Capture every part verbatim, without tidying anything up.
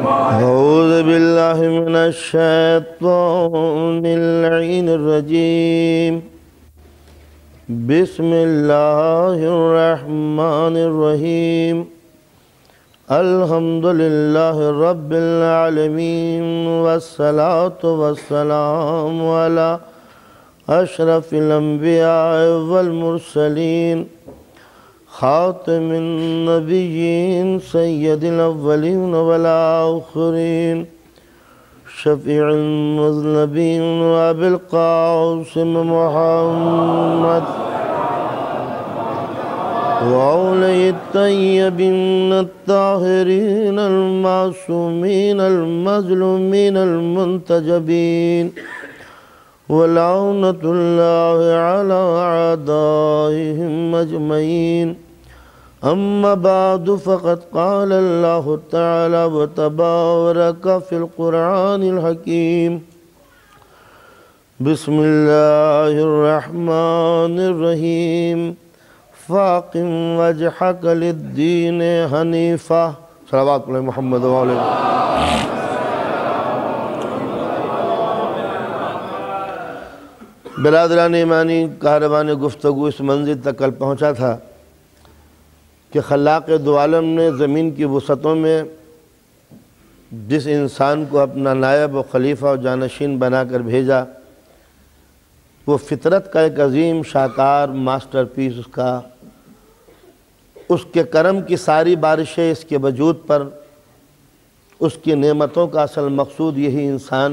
أعوذ بالله من الشيطان اللعين الرجيم بسم الله الرحمن الرحيم الحمد لله رب العالمين والصلاة والسلام على أشرف الأنبياء والمرسلين خاتم النبيين سيد الأولين والآخرين شفيع المذنبين وأبي القاسم محمد وأولي الطيبين الطاهرين المعصومين المظلومين المنتجبين ولعنة الله على أعدائهم أجمعين أما بعد فقد قال الله تعالى وتبارك في القرآن الحكيم بسم الله الرحمن الرحيم فاقم وجهك للدين حنيفا صلوات علی محمد وعلى برادران ایمانی کاروان گفتگو اس منزل تک کل پہنچا تھا کہ خلاق دو عالم نے زمین کی وسعتوں میں جس انسان کو اپنا نائب و خلیفہ و جانشین بنا کر بھیجا وہ فطرت کا ایک عظیم شاہکار ماسٹر پیس اس کا اس کے کرم کی ساری بارشیں اس کے وجود پر اس کی نعمتوں کا اصل مقصود یہی انسان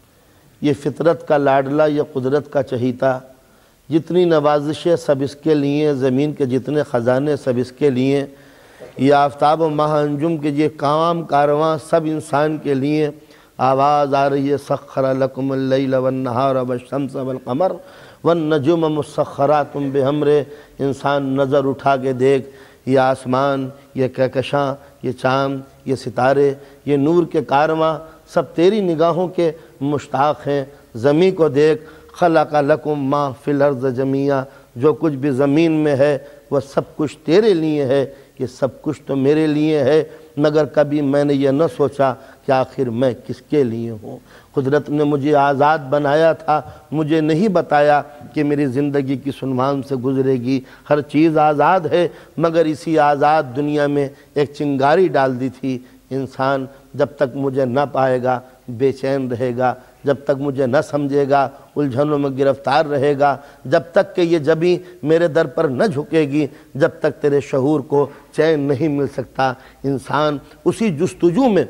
یہ فطرت کا لاڈلا یہ قدرت کا چہیتا جتنی نوازشیں سب اس کے لیے زمین کے جتنے خزانے سب اس کے لیے یہ آفتاب و ماہ انجم کے یہ کام کارواں سب انسان کے لیے آواز آ رہی ہے سخر لکم اللیل والنہار والشمس والقمر والنجوم مسخرات بحمر انسان نظر اٹھا کے دیکھ یہ آسمان یہ کہکشاں یہ چاند یہ ستارے یہ نور کے کارواں سب تیری نگاہوں کے مشتاق ہیں زمین کو دیکھ خلق لکم ما فی الارض جمیعا جو کچھ بھی زمین میں ہے وہ سب کچھ تیرے لیے ہے یہ سب کچھ تو میرے لیے ہے مگر کبھی میں نے یہ نہ سوچا کہ آخر میں کس کے لیے ہوں قدرت نے مجھے آزاد بنایا تھا مجھے نہیں بتایا کہ میری زندگی کی عنوان سے گزرے گی ہر چیز آزاد ہے مگر اسی آزاد دنیا میں ایک چنگاری ڈال دی تھی انسان جب تک مجھے نہ پائے گا بے چین رہے گا جب تک مجھے نہ سمجھے گا الجھنوں میں گرفتار رہے گا جب تک کہ یہ جبیں میرے در پر نہ جھکے گی جب تک تیرے شعور کو چین نہیں مل سکتا انسان اسی جستجو میں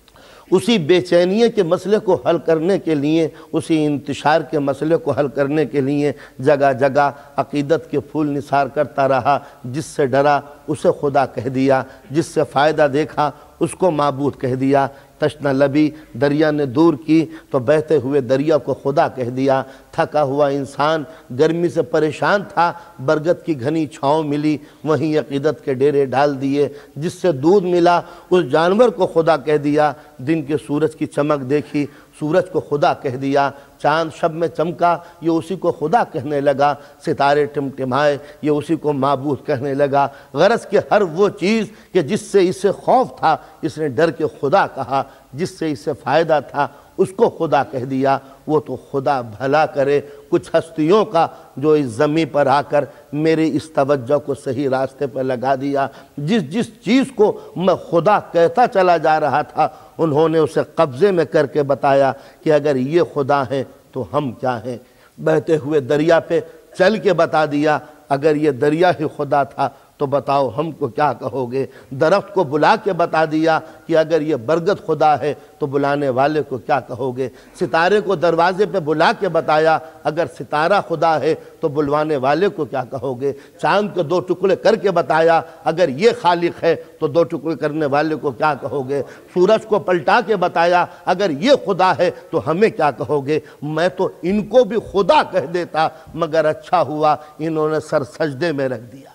اسی بے چینیے کے مسئلے کو حل کرنے کے لیے اسی انتشار کے مسئلے کو حل کرنے کے لیے جگہ جگہ عقیدت کے پھول نثار کرتا رہا جس سے ڈرا اسے خدا کہہ دیا جس سے فائدہ دیکھا اس کو معبود کہہ دیا تشنہ لبی دریا نے دور کی تو بہتے ہوئے دریا کو خدا کہہ دیا تھکا ہوا انسان گرمی سے پریشان تھا برگد کی گھنی چھاؤں ملی وہیں عقیدت کے ڈیرے ڈال دیے جس سے دودھ ملا اس جانور کو خدا کہہ دیا دن کے سورج کی چمک دیکھی سورج کو خدا کہہ دیا چاند شب میں چمکا یہ اسی کو خدا کہنے لگا ستارے ٹمٹمائے یہ اسی کو معبود کہنے لگا غرض کہ ہر وہ چیز کہ جس سے اسے خوف تھا اس نے ڈر کے خدا کہا جس سے اسے فائدہ تھا اس کو خدا کہہ دیا وہ تو خدا بھلا کرے کچھ ہستیوں کا جو اس زمین پر آ کر میرے اس توجہ کو صحیح راستے پر لگا دیا جس جس چیز کو میں خدا کہتا چلا جا رہا تھا انہوں نے اسے قبضے میں کر کے بتایا کہ اگر یہ خدا ہیں تو ہم کیا ہیں بہتے ہوئے دریا پہ چل کے بتا دیا اگر یہ دریا ہی خدا تھا تو بتاؤ ہم کو کیا کہو گے درخت کو بلا کے بتا دیا کہ اگر یہ برگد خدا ہے تو بلانے والے کو کیا کہو گے ستارے کو دروازے پہ بلا کے بتایا اگر ستارہ خدا ہے تو بلوانے والے کو کیا کہو گے چاند کو دو ٹکڑے کر کے بتایا اگر یہ خالق ہے تو دو ٹکڑے کرنے والے کو کیا کہو گے سورج کو پلٹا کے بتایا اگر یہ خدا ہے تو ہمیں کیا کہو گے میں تو ان کو بھی خدا کہہ دیتا مگر اچھا ہوا انہوں نے سر سجدے میں رکھ دیا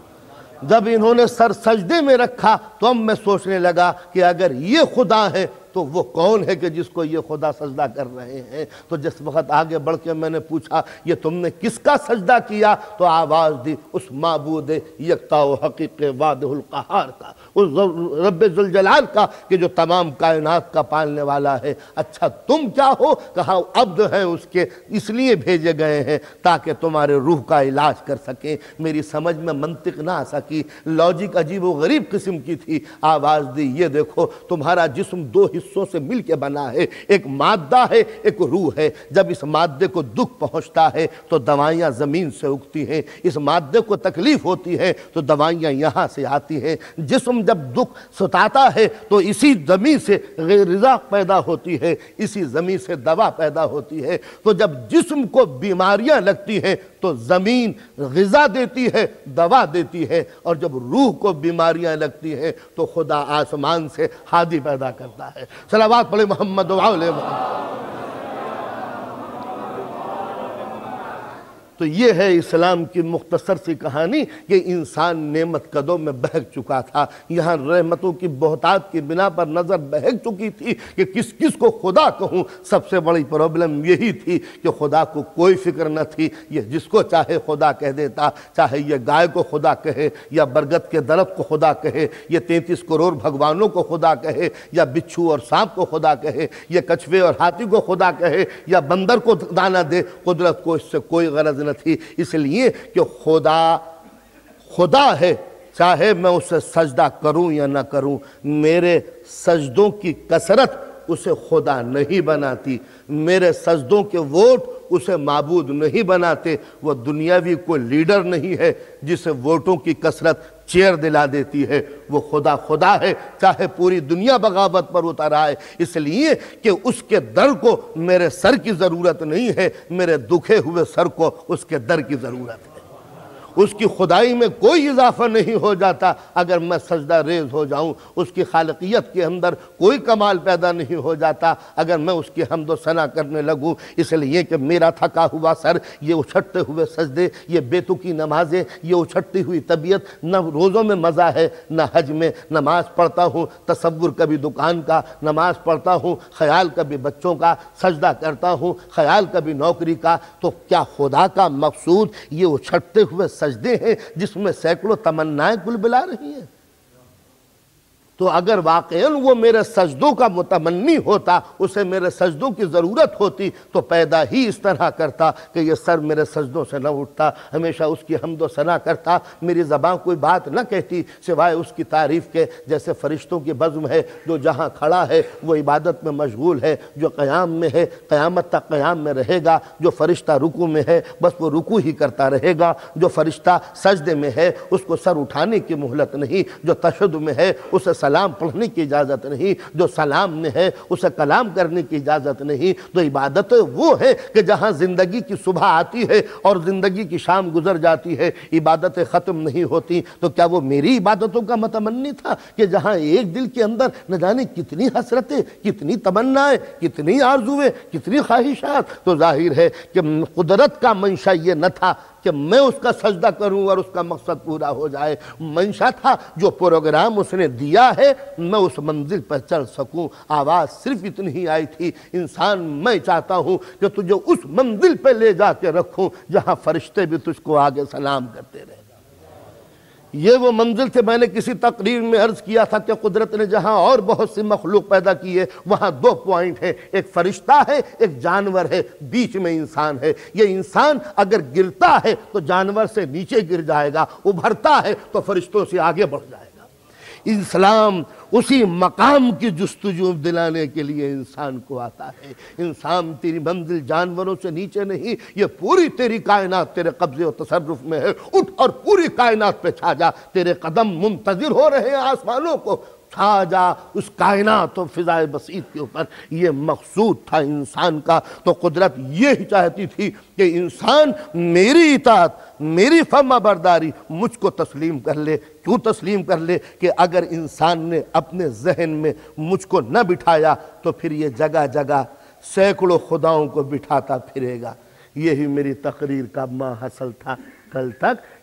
جب انہوں نے سر سجدے میں رکھا تو اب میں سوچنے لگا کہ اگر یہ خدا ہے تو وہ کون ہے کہ جس کو یہ خدا سجدہ کر رہے ہیں؟ تو جس وقت آگے بڑھ کے میں نے پوچھا یہ تم نے کس کا سجدہ کیا، تو آواز دی اس معبود یکتا و حقیق وحدہ القہار کا، اس رب ذوالجلال کا کہ جو تمام کائنات کا پالنے والا ہے۔ اچھا تم کیا ہو؟ کہا عبد ہیں اس کے، اس لیے بھیجے گئے ہیں تاکہ تمہارے روح کا علاج کر سکیں۔ میری سمجھ میں منطق نہ آ سکی، لاجک عجیب و غریب قسم کی تھی۔ آواز دی یہ دیکھو تمہارا جسم دو حصوں سے مل کے بنا ہے، ایک مادہ ہے ایک روح ہے۔ جب اس مادے کو دکھ پہنچتا ہے تو دوائیاں زمین سے اگتی ہیں، اس مادے کو تکلیف ہوتی ہے تو دوائیاں یہاں سے آتی ہیں۔ جسم جب دکھ ستاتا ہے تو اسی زمین سے غذا پیدا ہوتی ہے، اسی زمین سے دوا پیدا ہوتی ہے۔ تو جب جسم کو بیماریاں لگتی ہیں تو زمین غذا دیتی ہے، دوا دیتی ہے، اور جب روح کو بیماریاں لگتی ہیں تو خدا آسمان سے ہادی پیدا کرتا ہے۔ صلوات پڑھے محمد و آلِ محمد۔ تو یہ ہے اسلام کی مختصر سی کہانی کہ انسان نعمت قدوں میں بہک چکا تھا، یہاں رحمتوں کی بہتات کی بنا پر نظر بہک چکی تھی کہ کس کس کو خدا کہوں۔ سب سے بڑی پرابلم یہی تھی کہ خدا کو کوئی فکر نہ تھی، یہ جس کو چاہے خدا کہہ دیتا، چاہے یہ گائے کو خدا کہے یا برگد کے درخت کو خدا کہے، یہ تینتیس کروڑ بھگوانوں کو خدا کہے یا بچھو اور سانپ کو خدا کہے، یہ کچھوے اور ہاتھی کو خدا کہے یا بندر کو دانا دے، قدرت کو اس سے کوئی غرض نہ تھی، اس لیے کہ خدا خدا ہے، چاہے میں اسے سجدہ کروں یا نہ کروں۔ میرے سجدوں کی کثرت اسے خدا نہیں بناتی، میرے سجدوں کے ووٹ اسے معبود نہیں بناتے۔ وہ دنیاوی کوئی لیڈر نہیں ہے جسے ووٹوں کی کثرت چیئر دلا دیتی ہے، وہ خدا خدا ہے، چاہے پوری دنیا بغاوت پر اتر آئے، اس لیے کہ اس کے در کو میرے سر کی ضرورت نہیں ہے، میرے دکھے ہوئے سر کو اس کے در کی ضرورت ہے۔ اس کی خدائی میں کوئی اضافہ نہیں ہو جاتا اگر میں سجدہ ریز ہو جاؤں، اس کی خالقیت کے اندر کوئی کمال پیدا نہیں ہو جاتا اگر میں اس کی حمد و ثنا کرنے لگوں، اس لیے کہ میرا تھکا ہوا سر، یہ اچھٹتے ہوئے سجدے، یہ بے تکی نمازیں، یہ اچھٹتی ہوئی طبیعت، نہ روزوں میں مزہ ہے نہ حج میں۔ نماز پڑھتا ہوں تصور کبھی دکان کا، نماز پڑھتا ہوں خیال کبھی بچوں کا، سجدہ کرتا ہوں خیال کبھی نوکری کا۔ تو کیا خدا کا مقصود یہ اچھٹتے ہوئے سجدے ہیں جس میں سینکڑوں تمنائیں کل بلا رہی ہیں؟ تو اگر واقعاً وہ میرے سجدوں کا متمنی ہوتا، اسے میرے سجدوں کی ضرورت ہوتی، تو پیدا ہی اس طرح کرتا کہ یہ سر میرے سجدوں سے نہ اٹھتا، ہمیشہ اس کی حمد و ثنا کرتا، میری زبان کوئی بات نہ کہتی سوائے اس کی تعریف کے۔ جیسے فرشتوں کی بزم ہے، جو جہاں کھڑا ہے وہ عبادت میں مشغول ہے، جو قیام میں ہے قیامت تک قیام میں رہے گا، جو فرشتہ رکوع میں ہے بس وہ رکوع ہی کرتا رہے گا، جو فرشتہ سجدے میں ہے اس کو سر اٹھانے کی مہلت نہیں، جو تشہد میں ہے اسے سلام پڑھنے کی اجازت نہیں، جو سلام میں ہے اسے کلام کرنے کی اجازت نہیں۔ تو عبادت وہ ہے کہ جہاں زندگی کی صبح آتی ہے اور زندگی کی شام گزر جاتی ہے، عبادتیں ختم نہیں ہوتی۔ تو کیا وہ میری عبادتوں کا متمنی تھا کہ جہاں ایک دل کے اندر نہ جانے کتنی حسرتیں، کتنی تمنائیں، کتنی آرزویں، کتنی خواہشات؟ تو ظاہر ہے کہ قدرت کا منشا یہ نہ تھا کہ میں اس کا سجدہ کروں اور اس کا مقصد پورا ہو جائے، منشا تھا جو پروگرام اس نے دیا ہے میں اس منزل پر چل سکوں۔ آواز صرف اتنی ہی آئی تھی، انسان میں چاہتا ہوں کہ تجھے اس منزل پہ لے جا کے رکھوں جہاں فرشتے بھی تجھ کو آگے سلام کرتے رہے۔ یہ وہ منزل تھے، میں نے کسی تقریر میں عرض کیا تھا کہ قدرت نے جہاں اور بہت سی مخلوق پیدا کی ہے وہاں دو پوائنٹ ہیں، ایک فرشتہ ہے ایک جانور ہے، بیچ میں انسان ہے۔ یہ انسان اگر گرتا ہے تو جانور سے نیچے گر جائے گا، ابھرتا ہے تو فرشتوں سے آگے بڑھ جائے گا۔ اسلام اسی مقام کی جستجو دلانے کے لیے انسان کو آتا ہے۔ انسان تیری منزل جانوروں سے نیچے نہیں، یہ پوری تیری کائنات تیرے قبضے و تصرف میں ہے، اٹھ اور پوری کائنات پہ چھا جا، تیرے قدم منتظر ہو رہے ہیں آسمانوں کو، چھا جا اس کائنات و فضائے بسیط کے اوپر۔ یہ مقصود تھا انسان کا۔ تو قدرت یہ چاہتی تھی کہ انسان میری اطاعت، میری فرما برداری مجھ کو تسلیم کر لے۔ کیوں تسلیم کر لے؟ کہ اگر انسان نے اپنے ذہن میں مجھ کو نہ بٹھایا تو پھر یہ جگہ جگہ سینکڑوں خداؤں کو بٹھاتا پھرے گا۔ یہی میری تقریر کا ماحصل تھا کل تک،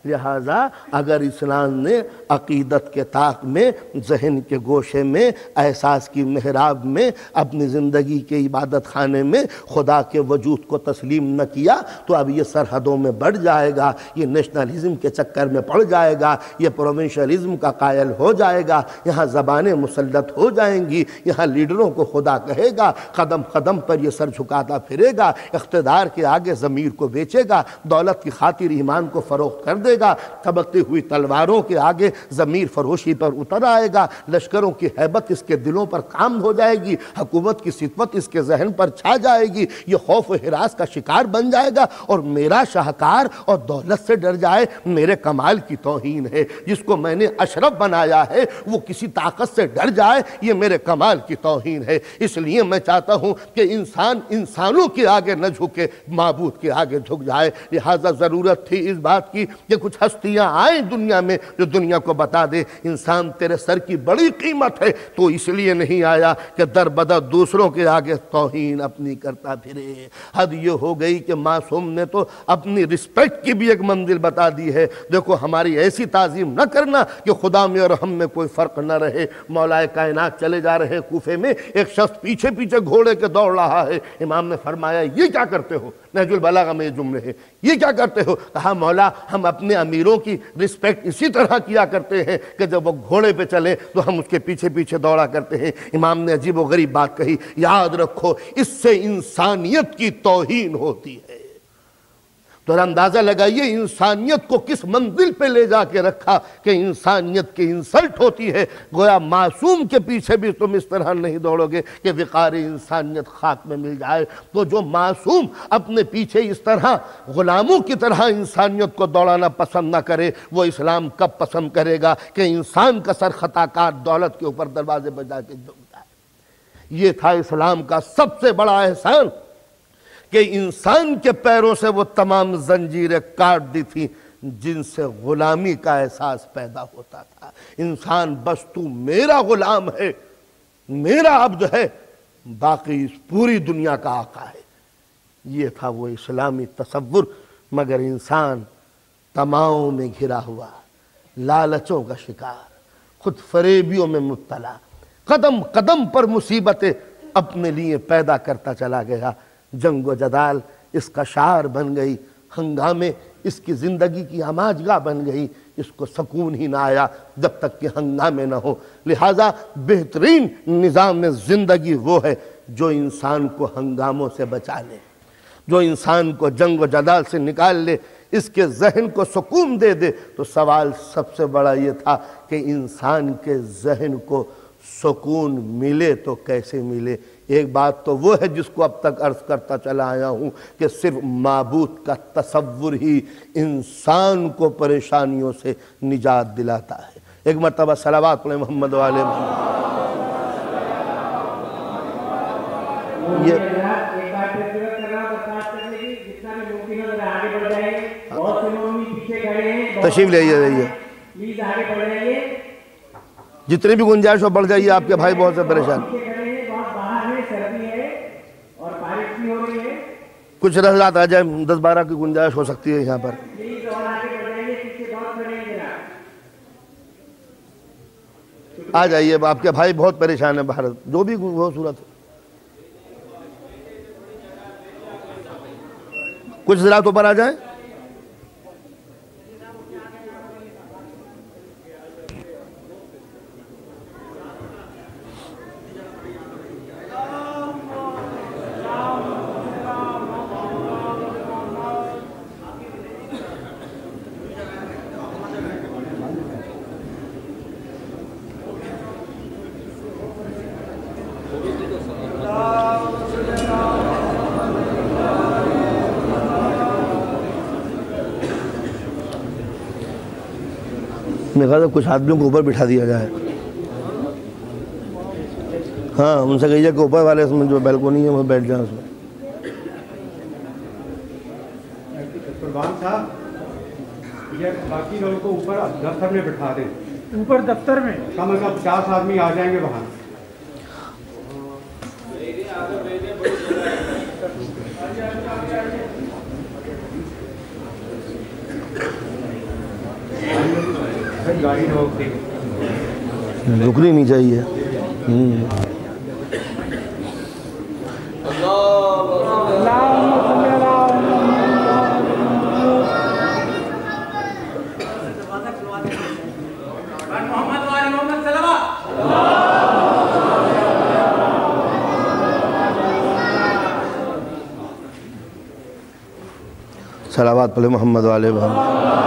لہٰذا اگر اسلام نے عقیدت کے طاق میں، ذہن کے گوشے میں، احساس کی محراب میں، اپنی زندگی کے عبادت خانے میں خدا کے وجود کو تسلیم نہ کیا تو اب یہ سرحدوں میں بڑھ جائے گا، یہ نیشنلزم کے چکر میں پڑ جائے گا، یہ پروونشلزم کا قائل ہو جائے گا، یہاں زبانیں مسلط ہو جائیں گی، یہاں لیڈروں کو خدا کہے گا، قدم قدم پر یہ سر جھکاتا پھرے گا، اقتدار کے آگے ضمیر کو بیچے گا، دولت کی خاطر ایمان کو فروخت کر دے گا، چمکتی ہوئی تلواروں کے آگے ضمیر فروشی پر اتر آئے گا، لشکروں کی ہیبت اس کے دلوں پر کام ہو جائے گی، حکومت کی سطوت اس کے ذہن پر چھا جائے گی، یہ خوف و ہراس کا شکار بن جائے گا، اور میرا شاہکار اور دولت سے ڈر جائے میرے کمال کی توہین ہے، جس کو میں نے اشرف بنایا ہے وہ کسی طاقت سے ڈر جائے یہ میرے کمال کی توہین ہے۔ اس لیے میں چاہتا ہوں کہ انسان انسانوں کے آگے نہ جھکے، معبود کے آگے جھک جائے۔ لہٰذا ضرورت تھی اس بات کی کہ کچھ ہستیاں آئیں دنیا میں جو دنیا کو بتا دے انسان تیرے سر کی بڑی قیمت ہے، تو اس لیے نہیں آیا کہ در بدر دوسروں کے آگے توہین اپنی کرتا پھرے۔ حد یہ ہو گئی کہ معصوم نے تو اپنی رسپیکٹ کی بھی ایک منزل بتا دی ہے، دیکھو ہماری ایسی تعظیم نہ کرنا کہ خدا میں اور ہم میں کوئی فرق نہ رہے۔ مولا کائنات چلے جا رہے کوفے میں، ایک شخص پیچھے پیچھے گھوڑے کے دوڑ رہا ہے، امام نے فرمایا یہ کیا کرتے ہو؟ نہج البلاغہ میں یہ جملے ہیں، یہ کیا کرتے ہو؟ کہا مولا ہم اپنے امیروں کی رسپیکٹ اسی طرح کیا کرتے ہیں کہ جب وہ گھوڑے پہ چلے تو ہم اس کے پیچھے پیچھے دوڑا کرتے ہیں۔ امام نے عجیب و غریب بات کہی، یاد رکھو اس سے انسانیت کی توہین ہوتی ہے۔ تو اندازہ لگائیے انسانیت کو کس منزل پہ لے جا کے رکھا کہ انسانیت کی انسلٹ ہوتی ہے۔ گویا معصوم کے پیچھے بھی تم اس طرح نہیں دوڑو گے کہ وقار انسانیت خاک میں مل جائے۔ تو جو معصوم اپنے پیچھے اس طرح غلاموں کی طرح انسانیت کو دوڑانا پسند نہ کرے، وہ اسلام کب پسند کرے گا کہ انسان کا سر خطا کار دولت کے اوپر دروازے پر جا کے جھک جائے۔ یہ تھا اسلام کا سب سے بڑا احسان کہ انسان کے پیروں سے وہ تمام زنجیریں کاٹ دی تھی جن سے غلامی کا احساس پیدا ہوتا تھا۔ انسان بس تو میرا غلام ہے، میرا عبد ہے، باقی اس پوری دنیا کا آقا ہے۔ یہ تھا وہ اسلامی تصور، مگر انسان تماؤں میں گھرا ہوا، لالچوں کا شکار، خود فریبیوں میں مبتلا، قدم قدم پر مصیبتیں اپنے لیے پیدا کرتا چلا گیا۔ جنگ و جدال اس کا شعار بن گئی، ہنگامے اس کی زندگی کی آماجگاہ بن گئی، اس کو سکون ہی نہ آیا جب تک کہ ہنگامے نہ ہو۔ لہٰذا بہترین نظام زندگی وہ ہے جو انسان کو ہنگاموں سے بچا لے، جو انسان کو جنگ و جدال سے نکال لے، اس کے ذہن کو سکون دے دے۔ تو سوال سب سے بڑا یہ تھا کہ انسان کے ذہن کو سکون ملے تو کیسے ملے؟ ایک بات تو وہ ہے جس کو اب تک عرض کرتا چلا آیا ہوں کہ صرف معبود کا تصور ہی انسان کو پریشانیوں سے نجات دلاتا ہے۔ ایک مرتبہ صلوات پڑھیں محمد و آل محمد۔ یہ تشریف لے آئیے، جتنی بھی گنجائش ہو بڑھ جائیے، آپ کے بھائی بہت سے پریشان۔ کچھ رحلات آ جائیں، دس بارہ کی گنجائش ہو سکتی ہے یہاں پر۔ آ جائیے، آپ کے بھائی بہت پریشان ہیں باہر، جو بھی وہ صورت ہے۔ کچھ حضرات اوپر آ جائیں۔ میں کہا تھا کچھ آدمیوں کو اوپر بٹھا دیا جائے، ہاں ان سے کہیے کہ اوپر والے اس میں جو بیلکونی ہے وہ بیٹھ جائیں اس میں۔ قربان صاحب یہ باقی لوگوں کو اوپر دفتر میں بٹھا دیں، اوپر دفتر میں کم از کم پچاس آدمی آ جائیں گے وہاں۔ गाड़ी रोक दी। रुकनी नहीं चाहिए। सलावत पढ़े मोहम्मद वाले मोहम्मद।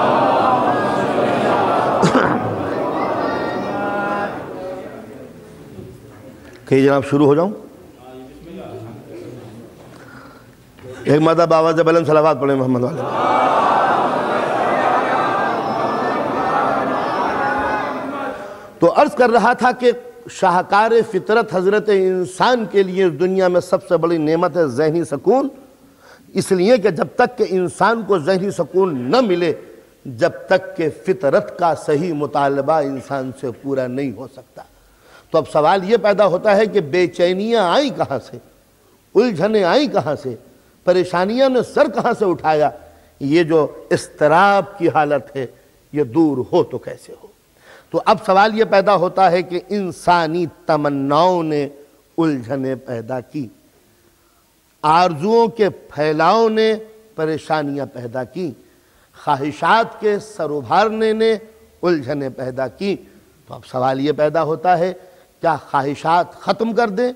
कहीं जनाब शुरू हो जाऊं? एक मरतबा आवाज़ बुलंद सलावत पढ़े मोहम्मद वाले। तो अर्ज़ कर रहा था कि शाहकार फितरत हज़रत इंसान के लिए दुनिया में सबसे बड़ी नेमत है ज़हनी सुकून। इसलिए कि जब तक कि इंसान को ज़हनी सुकून न मिले, जब तक कि फितरत का सही मुतालबा इंसान से पूरा नहीं हो सकता। तो अब सवाल ये पैदा होता है कि बेचैनियाँ आई कहाँ से, उलझने आई कहाँ से, परेशानियाँ ने सर कहाँ से उठाया। ये जो इस्तराब की हालत है ये दूर हो तो कैसे हो। तो अब सवाल ये पैदा होता है कि इंसानी तमन्नाओं ने उलझने पैदा की, आरजुओं के फैलाव ने परेशानियां पैदा की, ख्वाहिशात के सरोभारने ने उलझने पैदा की। तो अब सवाल ये पैदा होता है क्या ख्वाहिशात ख़त्म कर दें,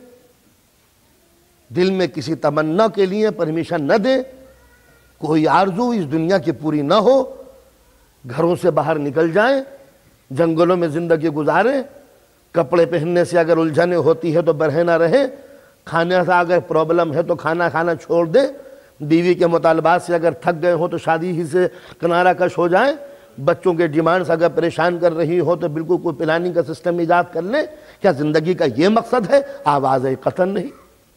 दिल में किसी तमन्ना के लिए परमिशन न दें, कोई आरजू इस दुनिया की पूरी न हो, घरों से बाहर निकल जाएं, जंगलों में ज़िंदगी गुजारें, कपड़े पहनने से अगर उलझने होती है तो बरहे ना रहे, खाने से अगर प्रॉब्लम है तो खाना खाना छोड़ दें, बीवी के मुतालबात से अगर थक गए हो तो शादी ही से किनारा कश हो जाएं, बच्चों के डिमांड्स अगर परेशान कर रही हो तो बिल्कुल कोई प्लानिंग का सिस्टम ईजाद कर लें। क्या ज़िंदगी का ये मकसद है? आवाज़ कतन नहीं।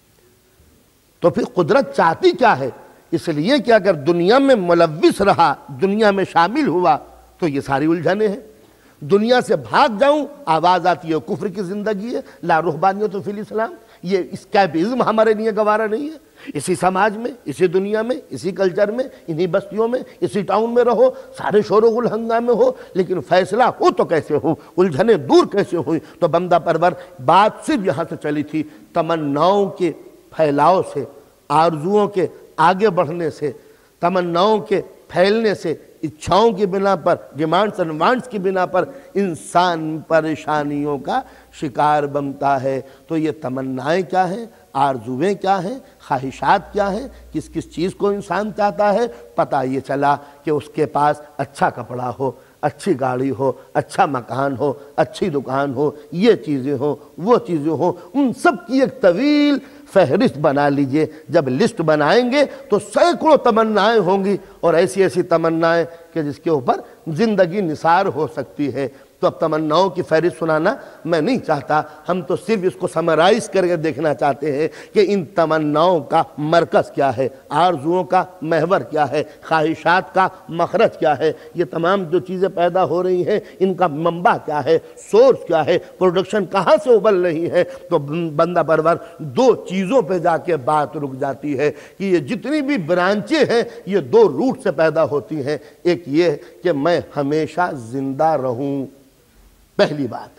तो फिर कुदरत चाहती क्या है? इसलिए कि अगर दुनिया में मुलव्विस रहा, दुनिया में शामिल हुआ तो ये सारी उलझने हैं। दुनिया से भाग जाऊं, आवाज़ आती है कुफ्र की ज़िंदगी है, ला रुहबानियत फिल इस्लाम। ये स्कैपिज्म हमारे लिए गवारा नहीं है। इसी समाज में, इसी दुनिया में, इसी कल्चर में, इन्हीं बस्तियों में, इसी टाउन में रहो, सारे शोर गुल हंगामे हो, लेकिन फैसला हो तो कैसे हो, उलझने दूर कैसे हुई। तो बंदा परवर बात सिर्फ यहाँ से चली थी, तमन्नाओं के फैलाव से, आरजुओं के आगे बढ़ने से, तमन्नाओं के फैलने से, इच्छाओं की बिना पर, डिमांड्स एंड वांट्स की बिना पर इंसान परेशानियों का शिकार बनता है। तो ये तमन्नाएं क्या हैं, आरजुएं क्या हैं, ख्वाहिशात क्या हैं, किस किस चीज़ को इंसान चाहता है। पता ये चला कि उसके पास अच्छा कपड़ा हो, अच्छी गाड़ी हो, अच्छा मकान हो, अच्छी दुकान हो, ये चीज़ें हो, वो चीज़ें हो, उन सब की एक तवील फहरिस्त बना लीजिए। जब लिस्ट बनाएंगे तो सैकड़ों तमन्नाएं होंगी, और ऐसी ऐसी तमन्नाएं कि जिसके ऊपर ज़िंदगी निसार हो सकती है। तो अब तमन्नाओं की फहरिस्त सुनाना मैं नहीं चाहता, हम तो सिर्फ इसको समराइज़ करके देखना चाहते हैं कि इन तमन्नाओं का मरकज़ क्या है, आरजुओं का महवर क्या है, ख्वाहिशात का मखरज क्या है, ये तमाम जो चीज़ें पैदा हो रही हैं इनका मंबा क्या है, सोर्स क्या है, प्रोडक्शन कहाँ से उबल रही है। तो बंदा परवर दो चीज़ों पे जाके बात रुक जाती है कि ये जितनी भी ब्रांचें हैं ये दो रूट से पैदा होती हैं। एक ये कि मैं हमेशा जिंदा रहूं, पहली बात,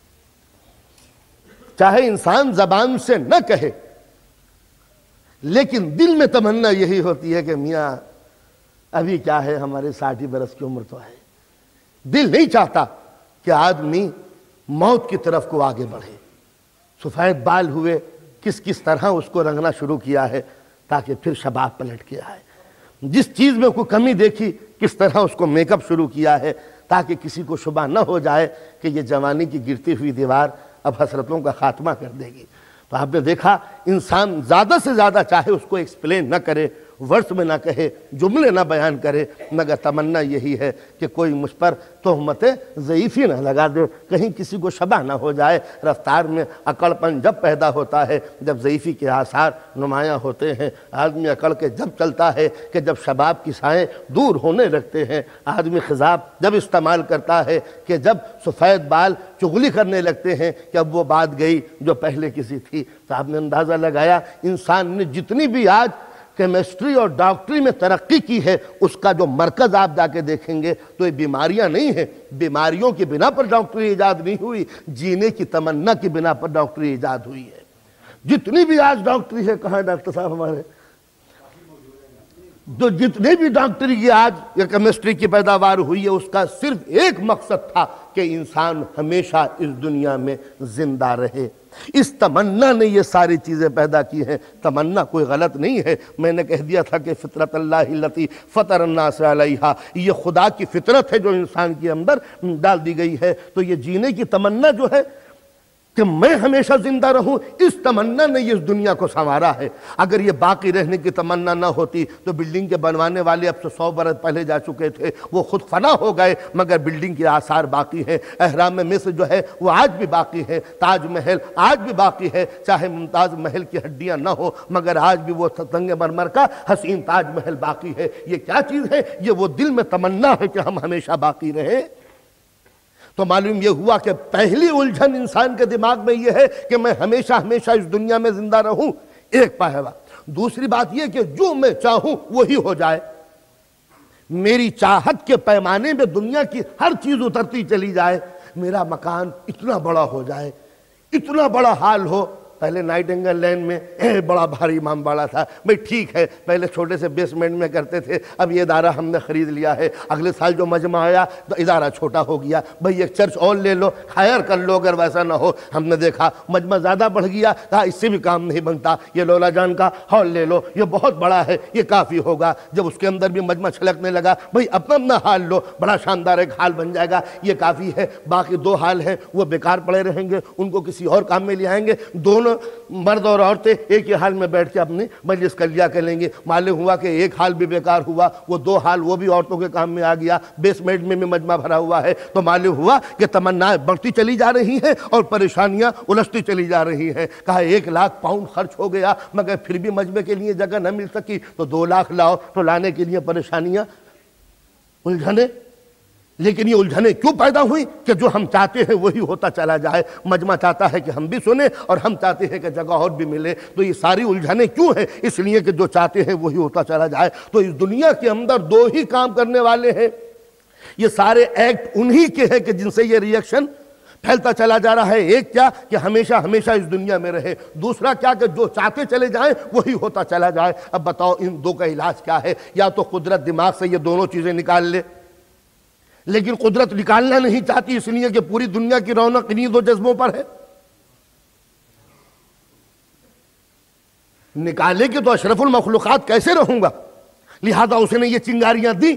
चाहे इंसान जबान से न कहे लेकिन दिल में तमन्ना यही होती है कि मियाँ अभी क्या है, हमारे साठ ही बरस की उम्र तो है। दिल नहीं चाहता कि आदमी मौत की तरफ को आगे बढ़े। सफेद बाल हुए, किस किस तरह उसको रंगना शुरू किया है ताकि फिर शबाब पलट के आए। जिस चीज़ में कोई कमी देखी, किस तरह उसको मेकअप शुरू किया है ताकि किसी को शुबा न हो जाए कि ये जवानी की गिरती हुई दीवार अब हसरतों का खात्मा कर देगी। तो आपने देखा इंसान ज़्यादा से ज़्यादा चाहे उसको एक्सप्लेन न करे, वर्ड्स में ना कहे, जुमले ना बयान करे, मगर तमन्ना यही है कि कोई मुझ पर तोहमत ज़ईफ़ी ना लगा दे, कहीं किसी को शबा ना हो जाए। रफ्तार में अकड़पन जब पैदा होता है, जब ज़ईफ़ी के आसार नुमायाँ होते हैं, आदमी अकड़ के जब चलता है कि जब शबाब की साएँ दूर होने लगते हैं, आदमी खिजाब जब इस्तेमाल करता है कि जब सफ़ेद बाल चुगली करने लगते हैं कि अब वो बात गई जो पहले किसी थी। तो आपने अंदाज़ा लगाया इंसान ने जितनी भी आज کیمسٹری اور ڈاکٹری میں ترقی کی ہے، اس کا جو مرکز آپ جا کے دیکھیں گے تو یہ بیماریاں نہیں ہیں۔ بیماریوں کی بنا پر ڈاکٹری ایجاد نہیں ہوئی، جینے کی تمنا کی بنا پر ڈاکٹری ایجاد ہوئی ہے۔ جتنی بھی آج ڈاکٹری ہے، کہاں ڈاکٹر صاحب ہمارے، جو جتنے بھی ڈاکٹری کی آج یا کیمسٹری کی پیداوار ہوئی ہے، اس کا صرف ایک مقصد تھا کہ انسان ہمیشہ اس دنیا میں زندہ رہے۔ اس تمنا نے یہ ساری چیزیں پیدا کی ہیں۔ تمنا کوئی غلط نہیں ہے، میں نے کہہ دیا تھا کہ فطرت اللہ التی فطر الناس علیہا، یہ خدا کی فطرت ہے جو انسان کے اندر ڈال دی گئی ہے۔ تو یہ جینے کی تمنا جو ہے کہ میں ہمیشہ زندہ رہوں، اس تمنا نے اس دنیا کو سنوارا ہے۔ اگر یہ باقی رہنے کی تمنا نہ ہوتی تو بلڈنگ کے بنوانے والے اب سے سو برس پہلے جا چکے تھے، وہ خود فنا ہو گئے، مگر بلڈنگ کے آثار باقی ہیں۔ اہرام مصر جو ہے وہ آج بھی باقی ہے، تاج محل آج بھی باقی ہے، چاہے ممتاز محل کی ہڈیاں نہ ہو مگر آج بھی وہ سنگ مرمر کا حسین تاج محل باقی ہے۔ یہ کیا چیز ہے؟ یہ وہ دل میں تمنا ہے کہ ہم ہمیشہ باقی رہیں۔ تو معلوم یہ ہوا کہ پہلی الجھن انسان کے دماغ میں یہ ہے کہ میں ہمیشہ ہمیشہ اس دنیا میں زندہ رہوں، ایک پہلا۔ دوسری بات یہ کہ جو میں چاہوں وہی ہو جائے، میری چاہت کے پیمانے میں دنیا کی ہر چیز اترتی چلی جائے، میرا مکان اتنا بڑا ہو جائے، اتنا بڑا حال ہو۔ پہلے نائٹنگل لین میں اے بڑا بھاری امام باڑہ تھا، بھئی ٹھیک ہے، پہلے چھوٹے سے بیسمنٹ میں کرتے تھے، اب یہ ادارہ ہم نے خرید لیا ہے، اگلے سال جو مجمع آیا تو ادارہ چھوٹا ہو گیا، بھئی ایک چرچ اور لے لو، ہائر کر لو اگر ویسا نہ ہو۔ ہم نے دیکھا مجمع زیادہ بڑھ گیا، کہا اس سے بھی کام نہیں بنتا، یہ لولا جان کا ہال لے لو، یہ بہت بڑا ہے، یہ کافی ہوگا۔ جب اس کے اندر بھی مجمع چھلکنے لگا، بھئی اپنا اپنا ہال لو، بڑا شاندار ایک ہال بن جائے گا، یہ کافی ہے، باقی دو ہال ہیں وہ بیکار پڑے رہیں گے، ان کو کسی اور کام میں لے آئیں گے، دونوں مرد اور عورتیں ایک ہی حال میں بیٹھ کے اپنی مجلس کر لیا کریں گے۔ معلوم ہوا کہ ایک حال بھی بیکار ہوا، وہ دو حال وہ بھی عورتوں کے کام میں آ گیا، بیسمنٹ میں بھی مجمع بھرا ہوا ہے۔ تو معلوم ہوا کہ تمنائیں بڑھتی چلی جا رہی ہیں اور پریشانیاں الجھتی چلی جا رہی ہیں۔ کہا ایک لاکھ پاؤنڈ خرچ ہو گیا مگر پھر بھی مجمع کے لیے جگہ نہ مل سکی، تو دو لاکھ لاؤ، تو لانے کے لیے پریشانیاں، الجھنیں۔ لیکن یہ الجھنیں کیوں پیدا ہوئی؟ کہ جو ہم چاہتے ہیں وہی ہوتا چلا جائے۔ مجمع چاہتا ہے کہ ہم بھی سنیں اور ہم چاہتے ہیں کہ جگہ اور بھی ملے، تو یہ ساری الجھنیں کیوں ہیں؟ اس لیے کہ جو چاہتے ہیں وہی ہوتا چلا جائے۔ تو اس دنیا کے اندر دو ہی کام کرنے والے ہیں، یہ سارے ایکٹ انہی کے ہیں کہ جن سے یہ ری ایکشن پھیلتا چلا جا رہا ہے۔ ایک کیا کہ ہمیشہ ہمیشہ اس دنیا میں رہے، دوسرا کیا کہ جو چاہتے چلے جائیں وہی ہوتا چلا جائے۔ اب بتاؤ ان دو کا علاج کیا ہے؟ یا تو قدرت دماغ سے یہ دونوں چیزیں نکال لے، لیکن قدرت نکالنا نہیں چاہتی، اس لیے کہ پوری دنیا کی رونق انہی دو جذبوں پر ہے۔ نکالے کہ تو اشرف المخلوقات کیسے رہوں گا، لہذا اس نے یہ چنگاریاں دی،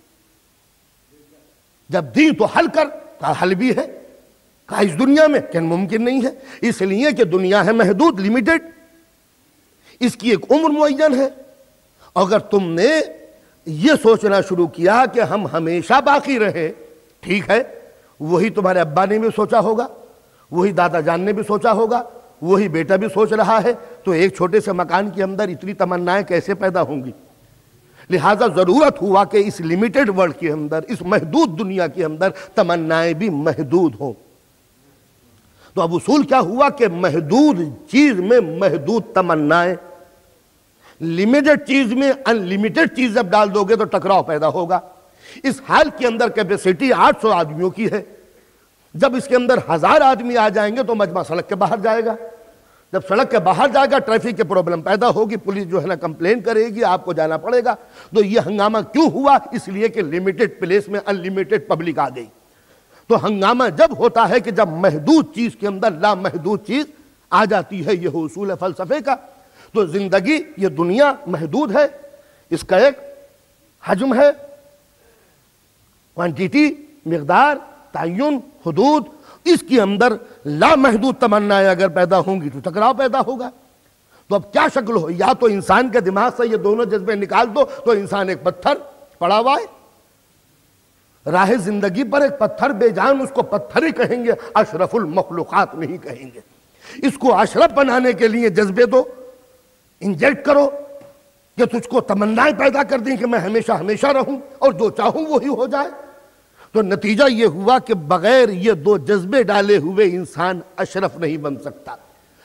جب دی تو حل کر، کہا حل بھی ہے، کہا اس دنیا میں کہ ممکن نہیں ہے، اس لیے کہ دنیا ہے محدود، لیمیٹڈ، اس کی ایک عمر معین ہے۔ اگر تم نے یہ سوچنا شروع کیا کہ ہم ہمیشہ باقی رہیں، ٹھیک ہے، وہی تمہارے ابا نے بھی سوچا ہوگا، وہی دادا جان نے بھی سوچا ہوگا، وہی بیٹا بھی سوچ رہا ہے، تو ایک چھوٹے سے مکان کے اندر اتنی تمنائیں کیسے پیدا ہوں گی؟ لہٰذا ضرورت ہوا کہ اس لیمیٹڈ ورلڈ کے اندر، اس محدود دنیا کے اندر تمنائیں بھی محدود ہوں۔ تو اب اصول کیا ہوا کہ محدود چیز میں محدود تمنائیں، لمیٹڈ چیز میں ان لمیٹڈ چیز جب ڈال دو گے تو ٹکراؤ پیدا ہوگا۔ اس حال کے اندر کیپیسٹی آٹھ سو آدمیوں کی ہے، جب اس کے اندر ہزار آدمی آ جائیں گے تو مجمع سڑک کے باہر جائے گا، جب سڑک کے باہر جائے گا ٹریفک کے پرابلم پیدا ہوگی، پولیس جو ہے نا کمپلین کرے گی، آپ کو جانا پڑے گا۔ تو یہ ہنگامہ کیوں ہوا؟ اس لیے کہ لمیٹڈ پلیس میں ان لمیٹڈ پبلک آ گئی۔ تو ہنگامہ جب ہوتا ہے کہ جب محدود چیز کے اندر لامحدود چیز آ جاتی ہے، یہ اصول ہے فلسفے کا۔ تو زندگی، یہ دنیا محدود ہے، اس کا ایک حجم ہے، کوانٹیٹی، مقدار، تعین، حدود، اس کے اندر لامحدود تمنائیں اگر پیدا ہوں گی تو ٹکراؤ پیدا ہوگا۔ تو اب کیا شکل ہو؟ یا تو انسان کے دماغ سے یہ دونوں جذبے نکال دو تو انسان ایک پتھر پڑا ہوا ہے، راہ زندگی پر ایک پتھر بے جان، اس کو پتھر ہی کہیں گے، اشرف المخلوقات نہیں کہیں گے۔ اس کو اشرف بنانے کے لیے جذبے دو، انجیکٹ کرو کہ تجھ کو تمنائیں پیدا کر دیں کہ میں ہمیشہ ہمیشہ رہوں اور جو چاہوں وہی ہو جائے۔ تو نتیجہ یہ ہوا کہ بغیر یہ دو جذبے ڈالے ہوئے انسان اشرف نہیں بن سکتا۔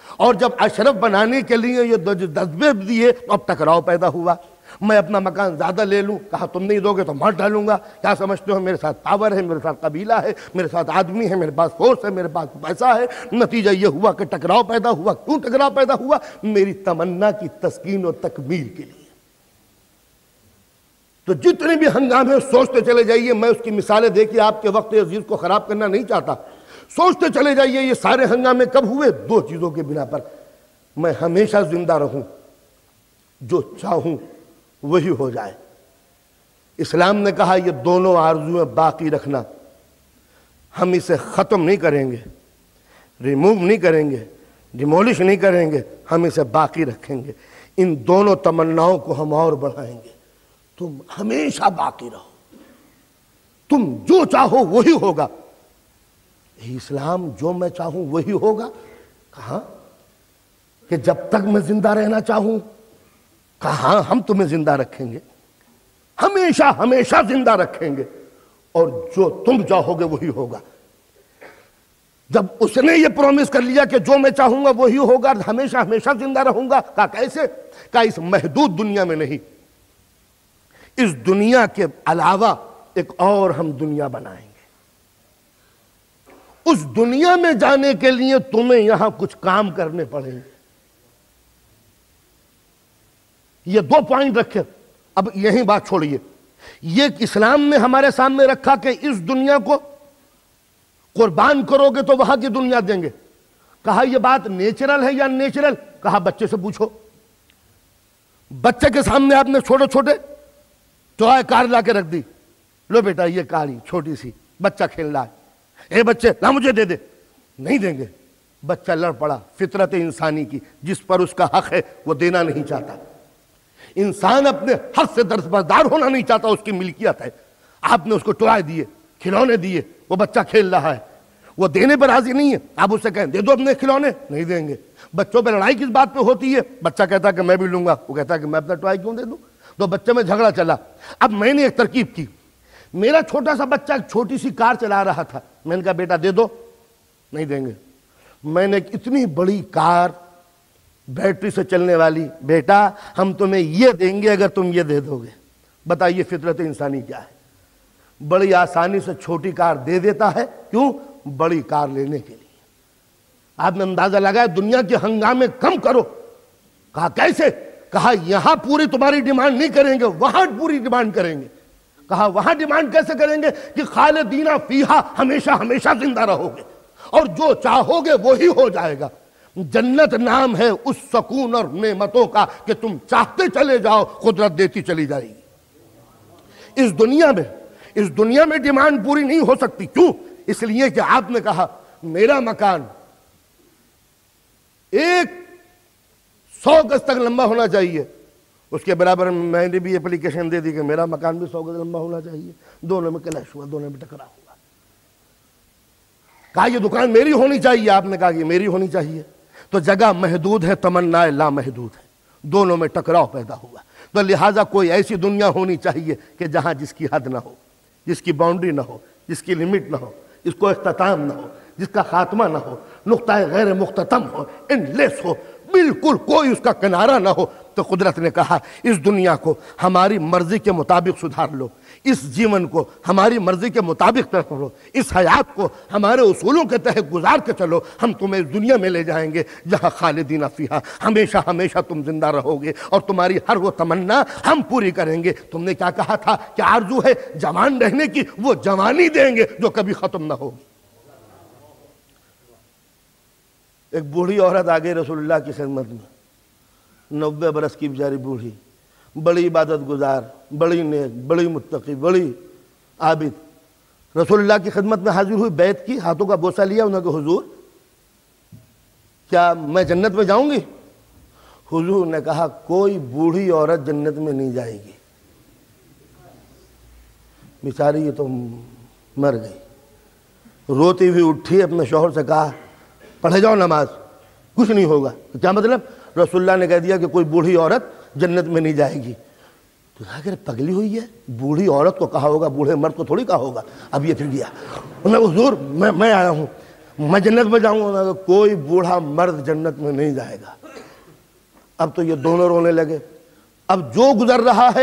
اور جب اشرف بنانے کے لیے یہ جذبے دیے تو اب ٹکراؤ پیدا ہوا۔ میں اپنا مکان زیادہ لے لوں، کہا تم نہیں دو گے تو مار ڈالوں گا، کیا سمجھتے ہو میرے ساتھ پاور ہے، میرے ساتھ قبیلہ ہے، میرے ساتھ آدمی ہے، میرے پاس فورس ہے، میرے پاس پیسہ ہے۔ نتیجہ یہ ہوا کہ ٹکراؤ پیدا ہوا۔ کیوں ٹکراؤ پیدا ہوا؟ میری تمنا کی تسکین و تکمیل کے لیے۔ تو جتنے بھی ہنگامے سوچتے چلے جائیے، میں اس کی مثالیں دے کے آپ کے وقت عزیز کو خراب کرنا نہیں چاہتا، سوچتے چلے جائیے یہ سارے ہنگامے کب ہوئے؟ دو چیزوں کے بنا پر۔ میں ہمیشہ زندہ رہوں، جو چاہوں وہی ہو جائے۔ اسلام نے کہا یہ دونوں آرزویں باقی رکھنا، ہم اسے ختم نہیں کریں گے، ریموو نہیں کریں گے، ڈیمولش نہیں کریں گے، ہم اسے باقی رکھیں گے۔ ان دونوں تمناؤں کو ہم اور بڑھائیں گے۔ تم ہمیشہ باقی رہو، تم جو چاہو وہی ہوگا۔ اسلام جو میں چاہوں وہی ہوگا، کہاں کہ جب تک میں زندہ رہنا چاہوں، کہاں ہم تمہیں زندہ رکھیں گے، ہمیشہ ہمیشہ زندہ رکھیں گے، اور جو تم چاہو گے وہی ہوگا۔ جب اس نے یہ پرومس کر لیا کہ جو میں چاہوں گا وہی ہوگا، ہمیشہ ہمیشہ زندہ رہوں گا، کہا کیسے؟ کہا اس محدود دنیا میں نہیں، اس دنیا کے علاوہ ایک اور ہم دنیا بنائیں گے۔ اس دنیا میں جانے کے لیے تمہیں یہاں کچھ کام کرنے پڑیں گے۔ یہ دو پوائنٹ رکھے۔ اب یہی بات چھوڑیے، یہ اسلام نے ہمارے سامنے رکھا کہ اس دنیا کو قربان کرو گے تو وہاں کی دنیا دیں گے۔ کہا یہ بات نیچرل ہے یا نیچرل؟ کہا بچے سے پوچھو۔ بچے کے سامنے آپ نے چھوٹے چھوٹے ٹوائے کار لا کے رکھ دی، لو بیٹا یہ کاری چھوٹی سی، بچہ کھیل رہا ہے، اے بچے لا مجھے دے دے، نہیں دیں گے۔ بچہ لڑ پڑا، فطرت انسانی کی جس پر اس کا حق ہے وہ دینا نہیں چاہتا۔ انسان اپنے حق سے دستبردار ہونا نہیں چاہتا، اس کی ملکیت ہے۔ آپ نے اس کو ٹوائے دیے، کھلونے دیے، وہ بچہ کھیل رہا ہے، وہ دینے پر راضی نہیں ہے۔ آپ اسے کہیں دے دو اپنے کھلونے، نہیں دیں گے۔ بچوں پہ لڑائی کس بات پہ ہوتی ہے؟ بچہ کہتا ہے کہ میں بھی لوں گا، وہ کہتا ہے کہ میں اپنا ٹوائے کیوں دے دوں؟ تو بچے میں جھگڑا چلا۔ اب میں نے ایک ترکیب کی، میرا چھوٹا سا بچہ ایک چھوٹی سی کار چلا رہا تھا، میں نے کہا بیٹا دے دو، نہیں دیں گے۔ میں نے ایک اتنی بڑی کار بیٹری سے چلنے والی، بیٹا ہم تمہیں یہ دیں گے اگر تم یہ دے دو گے۔ بتائیے فطرت انسانی کیا ہے؟ بڑی آسانی سے چھوٹی کار دے دیتا ہے، کیوں؟ بڑی کار لینے کے لیے۔ آپ نے اندازہ لگایا دنیا کے ہنگامے کم کرو۔ کہا کیسے؟ کہا یہاں پوری تمہاری ڈیمانڈ نہیں کریں گے، وہاں پوری ڈیمانڈ کریں گے۔ کہا وہاں ڈیمانڈ کیسے کریں گے؟ کہ خالدین فیہا، ہمیشہ ہمیشہ زندہ رہو گے، اور جو چاہو گے وہی ہو جائے گا۔ جنت نام ہے اس سکون اور نعمتوں کا کہ تم چاہتے چلے جاؤ، قدرت دیتی چلی جائے گی۔ اس دنیا میں اس دنیا میں ڈیمانڈ پوری نہیں ہو سکتی۔ کیوں؟ اس لیے کہ آپ نے کہا میرا مکان ایک سو گز تک لمبا ہونا چاہیے، اس کے برابر میں نے بھی اپلیکیشن دے دی کہ میرا مکان بھی سو گز لمبا ہونا چاہیے۔ دونوں میں کلیش ہوا، دونوں میں ٹکرا ہوا۔ کہا یہ دکان میری ہونی چاہیے، آپ نے کہا کہ میری ہونی چاہیے۔ تو جگہ محدود ہے، تمنا لامحدود ہے، دونوں میں ٹکراؤ پیدا ہوا۔ تو لہٰذا کوئی ایسی دنیا ہونی چاہیے کہ جہاں جس کی حد نہ ہو، جس کی باؤنڈری نہ ہو، جس کی لمٹ نہ ہو، جس کو اختتام نہ ہو، جس کا خاتمہ نہ ہو، نقطہ غیر مختتم ہو، اینڈ لیس ہو، بالکل کوئی اس کا کنارہ نہ ہو۔ تو قدرت نے کہا اس دنیا کو ہماری مرضی کے مطابق سدھار لو، اس جیون کو ہماری مرضی کے مطابق طے کرو، اس حیات کو ہمارے اصولوں کے تحت گزار کے چلو، ہم تمہیں اس دنیا میں لے جائیں گے جہاں خالدین فیہا، ہمیشہ ہمیشہ تم زندہ رہو گے، اور تمہاری ہر وہ تمنا ہم پوری کریں گے۔ تم نے کیا کہا تھا کہ آرزو ہے جوان رہنے کی، وہ جوانی دیں گے جو کبھی ختم نہ ہوگی۔ ایک بوڑھی عورت آ گئی رسول اللہ کی خدمت میں، نوے برس کی بیچاری بوڑھی، بڑی عبادت گزار، بڑی نیک، بڑی متقی، بڑی عابد، رسول اللہ کی خدمت میں حاضر ہوئی، بیعت کی، ہاتھوں کا بوسہ لیا، انہوں نے کہا حضور کیا میں جنت میں جاؤں گی؟ حضور نے کہا کوئی بوڑھی عورت جنت میں نہیں جائے گی۔ بیچاری یہ تو مر گئی، روتی ہوئی اٹھی، اپنے شوہر سے کہا پڑھے جاؤ نماز، کچھ نہیں ہوگا۔ کیا مطلب؟ رسول اللہ نے کہہ دیا کہ کوئی بوڑھی عورت جنت میں نہیں جائے گی۔ تو کہا کہ پگلی ہوئی ہے، بوڑھی عورت کو کہا ہوگا، بوڑھے مرد کو تھوڑی کہا ہوگا۔ اب یہ پھر گیا، انہوں نے حضور میں میں آیا ہوں، میں جنت میں جاؤں گا، کوئی بوڑھا مرد جنت میں نہیں جائے گا۔ اب تو یہ دونوں رونے لگے۔ اب جو گزر رہا ہے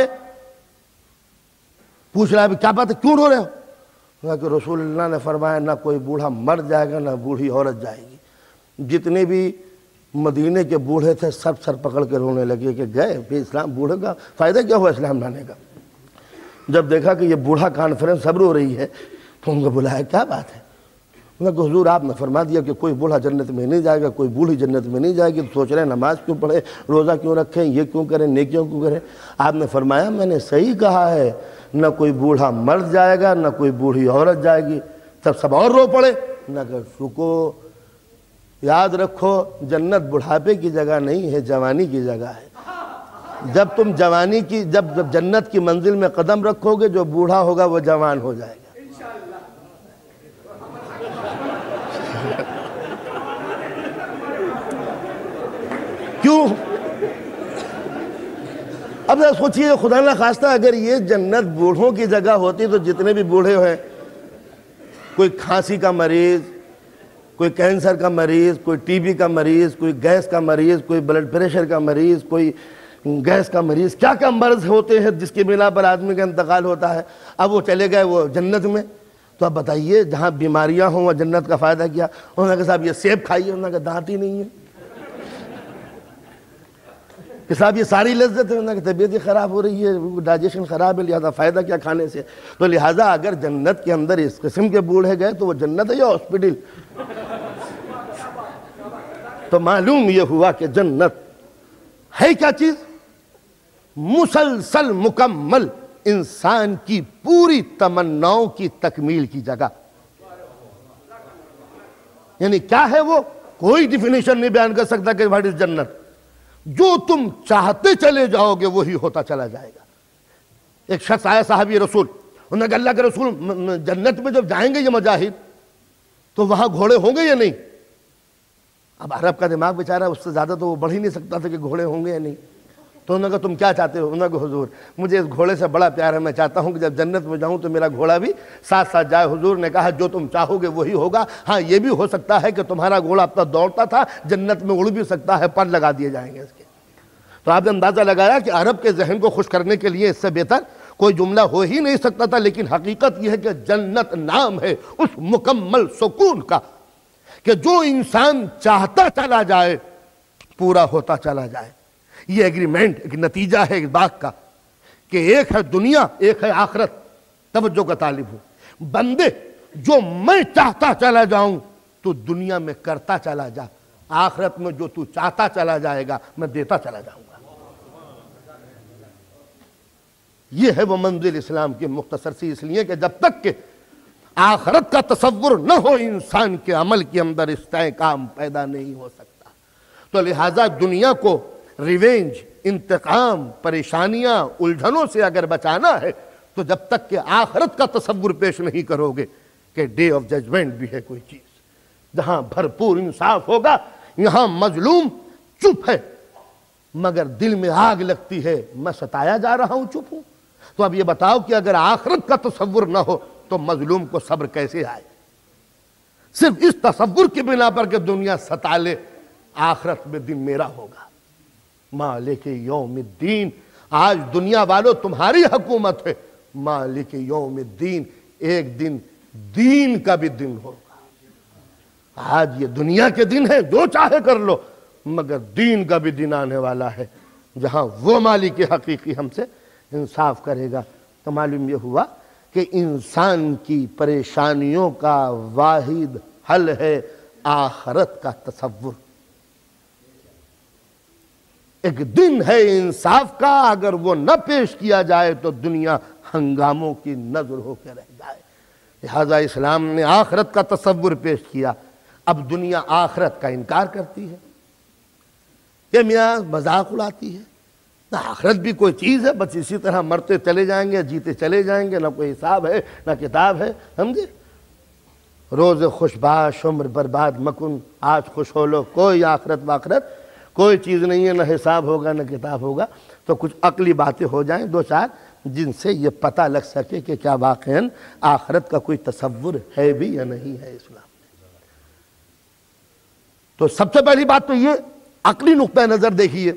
پوچھ رہا ہے کیا بات ہے، کیوں رو رہے ہو؟ کہ رسول اللہ نے فرمایا نہ کوئی بوڑھا مرد جائے گا نہ بوڑھی عورت جائے گی۔ جتنے بھی مدینے کے بوڑھے تھے سب سر پکڑ کے رونے لگے کہ گئے پھر اسلام، بوڑھے کا فائدہ کیا ہوا اسلام لانے کا؟ جب دیکھا کہ یہ بوڑھا کانفرنس سب رو رہی ہے تو ان کو بلایا، کیا بات ہے؟ انہوں نے کہا حضور آپ نے فرما دیا کہ کوئی بوڑھا جنت میں نہیں جائے گا، کوئی بوڑھی جنت میں نہیں جائے گی، تو سوچ رہے ہیں نماز کیوں پڑھے، روزہ کیوں رکھیں، یہ کیوں کریں، نیکیوں کیوں کریں؟ آپ نے فرمایا میں نے صحیح کہا ہے، نہ کوئی بوڑھا مرد جائے گا نہ کوئی بوڑھی عورت جائے گی۔ تب سب اور رو پڑے۔ نہ کہ رکو، یاد رکھو جنت بڑھاپے کی جگہ نہیں ہے، جوانی کی جگہ ہے۔ جب تم جوانی کی جب جب جنت کی منزل میں قدم رکھو گے، جو بوڑھا ہوگا وہ جوان ہو جائے گا۔ کیوں؟ اب سوچئے خدا نہ خواستہ اگر یہ جنت بوڑھوں کی جگہ ہوتی تو جتنے بھی بوڑھے ہوئے، کوئی کھانسی کا مریض، کوئی کینسر کا مریض، کوئی ٹی بی کا مریض، کوئی گیس کا مریض، کوئی بلڈ پریشر کا مریض، کوئی گیس کا مریض، کیا کیا مرض ہوتے ہیں جس کی بنا پر آدمی کا انتقال ہوتا ہے۔ اب وہ چلے گئے وہ جنت میں، تو اب بتائیے جہاں بیماریاں ہوں وہ جنت کا فائدہ کیا؟ انہوں نے کہا صاحب یہ سیب کھائیے، انہوں نے کہا دانت ہی نہیں ہے۔ کہ صاحب یہ ساری لذت ہے، انہوں نے کہا طبیعت ہی خراب ہو رہی ہے، ڈائجیشن خراب ہے، لہذا فائدہ کیا کھانے سے؟ تو لہٰذا اگر جنت کے اندر اس قسم کے بوڑھے گئے تو وہ جنت ہے یا ہاسپٹل؟ تو معلوم یہ ہوا کہ جنت ہے کیا چیز؟ مسلسل مکمل انسان کی پوری تمناؤں کی تکمیل کی جگہ۔ یعنی کیا ہے وہ؟ کوئی ڈیفینیشن نہیں بیان کر سکتا کہ واٹ از جنت۔ جو تم چاہتے چلے جاؤ گے وہی ہوتا چلا جائے گا۔ ایک شخص آیا صحابی رسول، انہوں نے کہا اللہ کے رسول جنت میں جب جائیں گے یہ مجاہد تو وہاں گھوڑے ہوں گے یا نہیں؟ اب عرب کا دماغ بیچارہ اس سے زیادہ تو وہ بڑھ ہی نہیں سکتا تھا کہ گھوڑے ہوں گے یا نہیں۔ تو انہوں نے کہا تم کیا چاہتے ہو؟ انہوں نے کہا حضور مجھے اس گھوڑے سے بڑا پیار ہے، میں چاہتا ہوں کہ جب جنت میں جاؤں تو میرا گھوڑا بھی ساتھ ساتھ جائے۔ حضور نے کہا جو تم چاہو گے وہی ہوگا، ہاں یہ بھی ہو سکتا ہے کہ تمہارا گھوڑا اب تک دوڑتا تھا جنت میں اڑ بھی سکتا ہے، پر لگا دیے جائیں گے اس کے۔ تو آپ نے اندازہ لگایا کہ عرب کے ذہن کو خوش کرنے کے لیے اس سے بہتر کوئی جملہ ہو ہی نہیں سکتا تھا۔ لیکن حقیقت یہ ہے کہ جنت نام ہے اس مکمل سکون کا کہ جو انسان چاہتا چلا جائے پورا ہوتا چلا جائے۔ یہ ایگریمنٹ ایک نتیجہ ہے اس بات کا کہ ایک ہے دنیا ایک ہے آخرت۔ توجہ کا طالب ہوں، بندے جو میں چاہتا چلا جاؤں تو دنیا میں کرتا چلا جا، آخرت میں جو تو چاہتا چلا جائے گا میں دیتا چلا جاؤں گا۔ یہ ہے وہ منزل اسلام کی مختصر سی، اس لیے کہ جب تک کہ آخرت کا تصور نہ ہو انسان کے عمل کے اندر استحکام پیدا نہیں ہو سکتا۔ تو لہٰذا دنیا کو ریونج، انتقام، پریشانیاں، الجھنوں سے اگر بچانا ہے تو جب تک کہ آخرت کا تصور پیش نہیں کرو گے کہ ڈے آف ججمنٹ بھی ہے کوئی چیز جہاں بھرپور انصاف ہوگا، یہاں مظلوم چپ ہے مگر دل میں آگ لگتی ہے، میں ستایا جا رہا ہوں چپ ہوں۔ تو اب یہ بتاؤ کہ اگر آخرت کا تصور نہ ہو تو مظلوم کو صبر کیسے آئے؟ صرف اس تصور کی بنا پر کہ دنیا ستا لے، آخرت میں دن میرا ہوگا۔ مالک یوم الدین، آج دنیا والوں تمہاری حکومت ہے، مالک یوم الدین، ایک دن دین کا بھی دن ہوگا۔ آج یہ دنیا کے دن ہے جو چاہے کر لو، مگر دین کا بھی دن آنے والا ہے جہاں وہ مالک حقیقی ہم سے انصاف کرے گا۔ تو معلوم یہ ہوا کہ انسان کی پریشانیوں کا واحد حل ہے آخرت کا تصور۔ ایک دن ہے انصاف کا، اگر وہ نہ پیش کیا جائے تو دنیا ہنگاموں کی نظر ہو کے رہ جائے۔ لہذا اسلام نے آخرت کا تصور پیش کیا۔ اب دنیا آخرت کا انکار کرتی ہے کہ میاں مذاق اڑاتی ہے، نہ آخرت بھی کوئی چیز ہے، بس اسی طرح مرتے چلے جائیں گے، جیتے چلے جائیں گے، نہ کوئی حساب ہے نہ کتاب ہے، سمجھے؟ روز خوش باش عمر برباد مکن، آج خوش ہو لو، کوئی آخرت واخرت کوئی چیز نہیں ہے، نہ حساب ہوگا نہ کتاب ہوگا۔ تو کچھ عقلی باتیں ہو جائیں دو چار جن سے یہ پتہ لگ سکے کہ کیا واقعاً آخرت کا کوئی تصور ہے بھی یا نہیں ہے اسلام میں۔ تو سب سے پہلی بات تو یہ عقلی نقطہ نظر دیکھیے،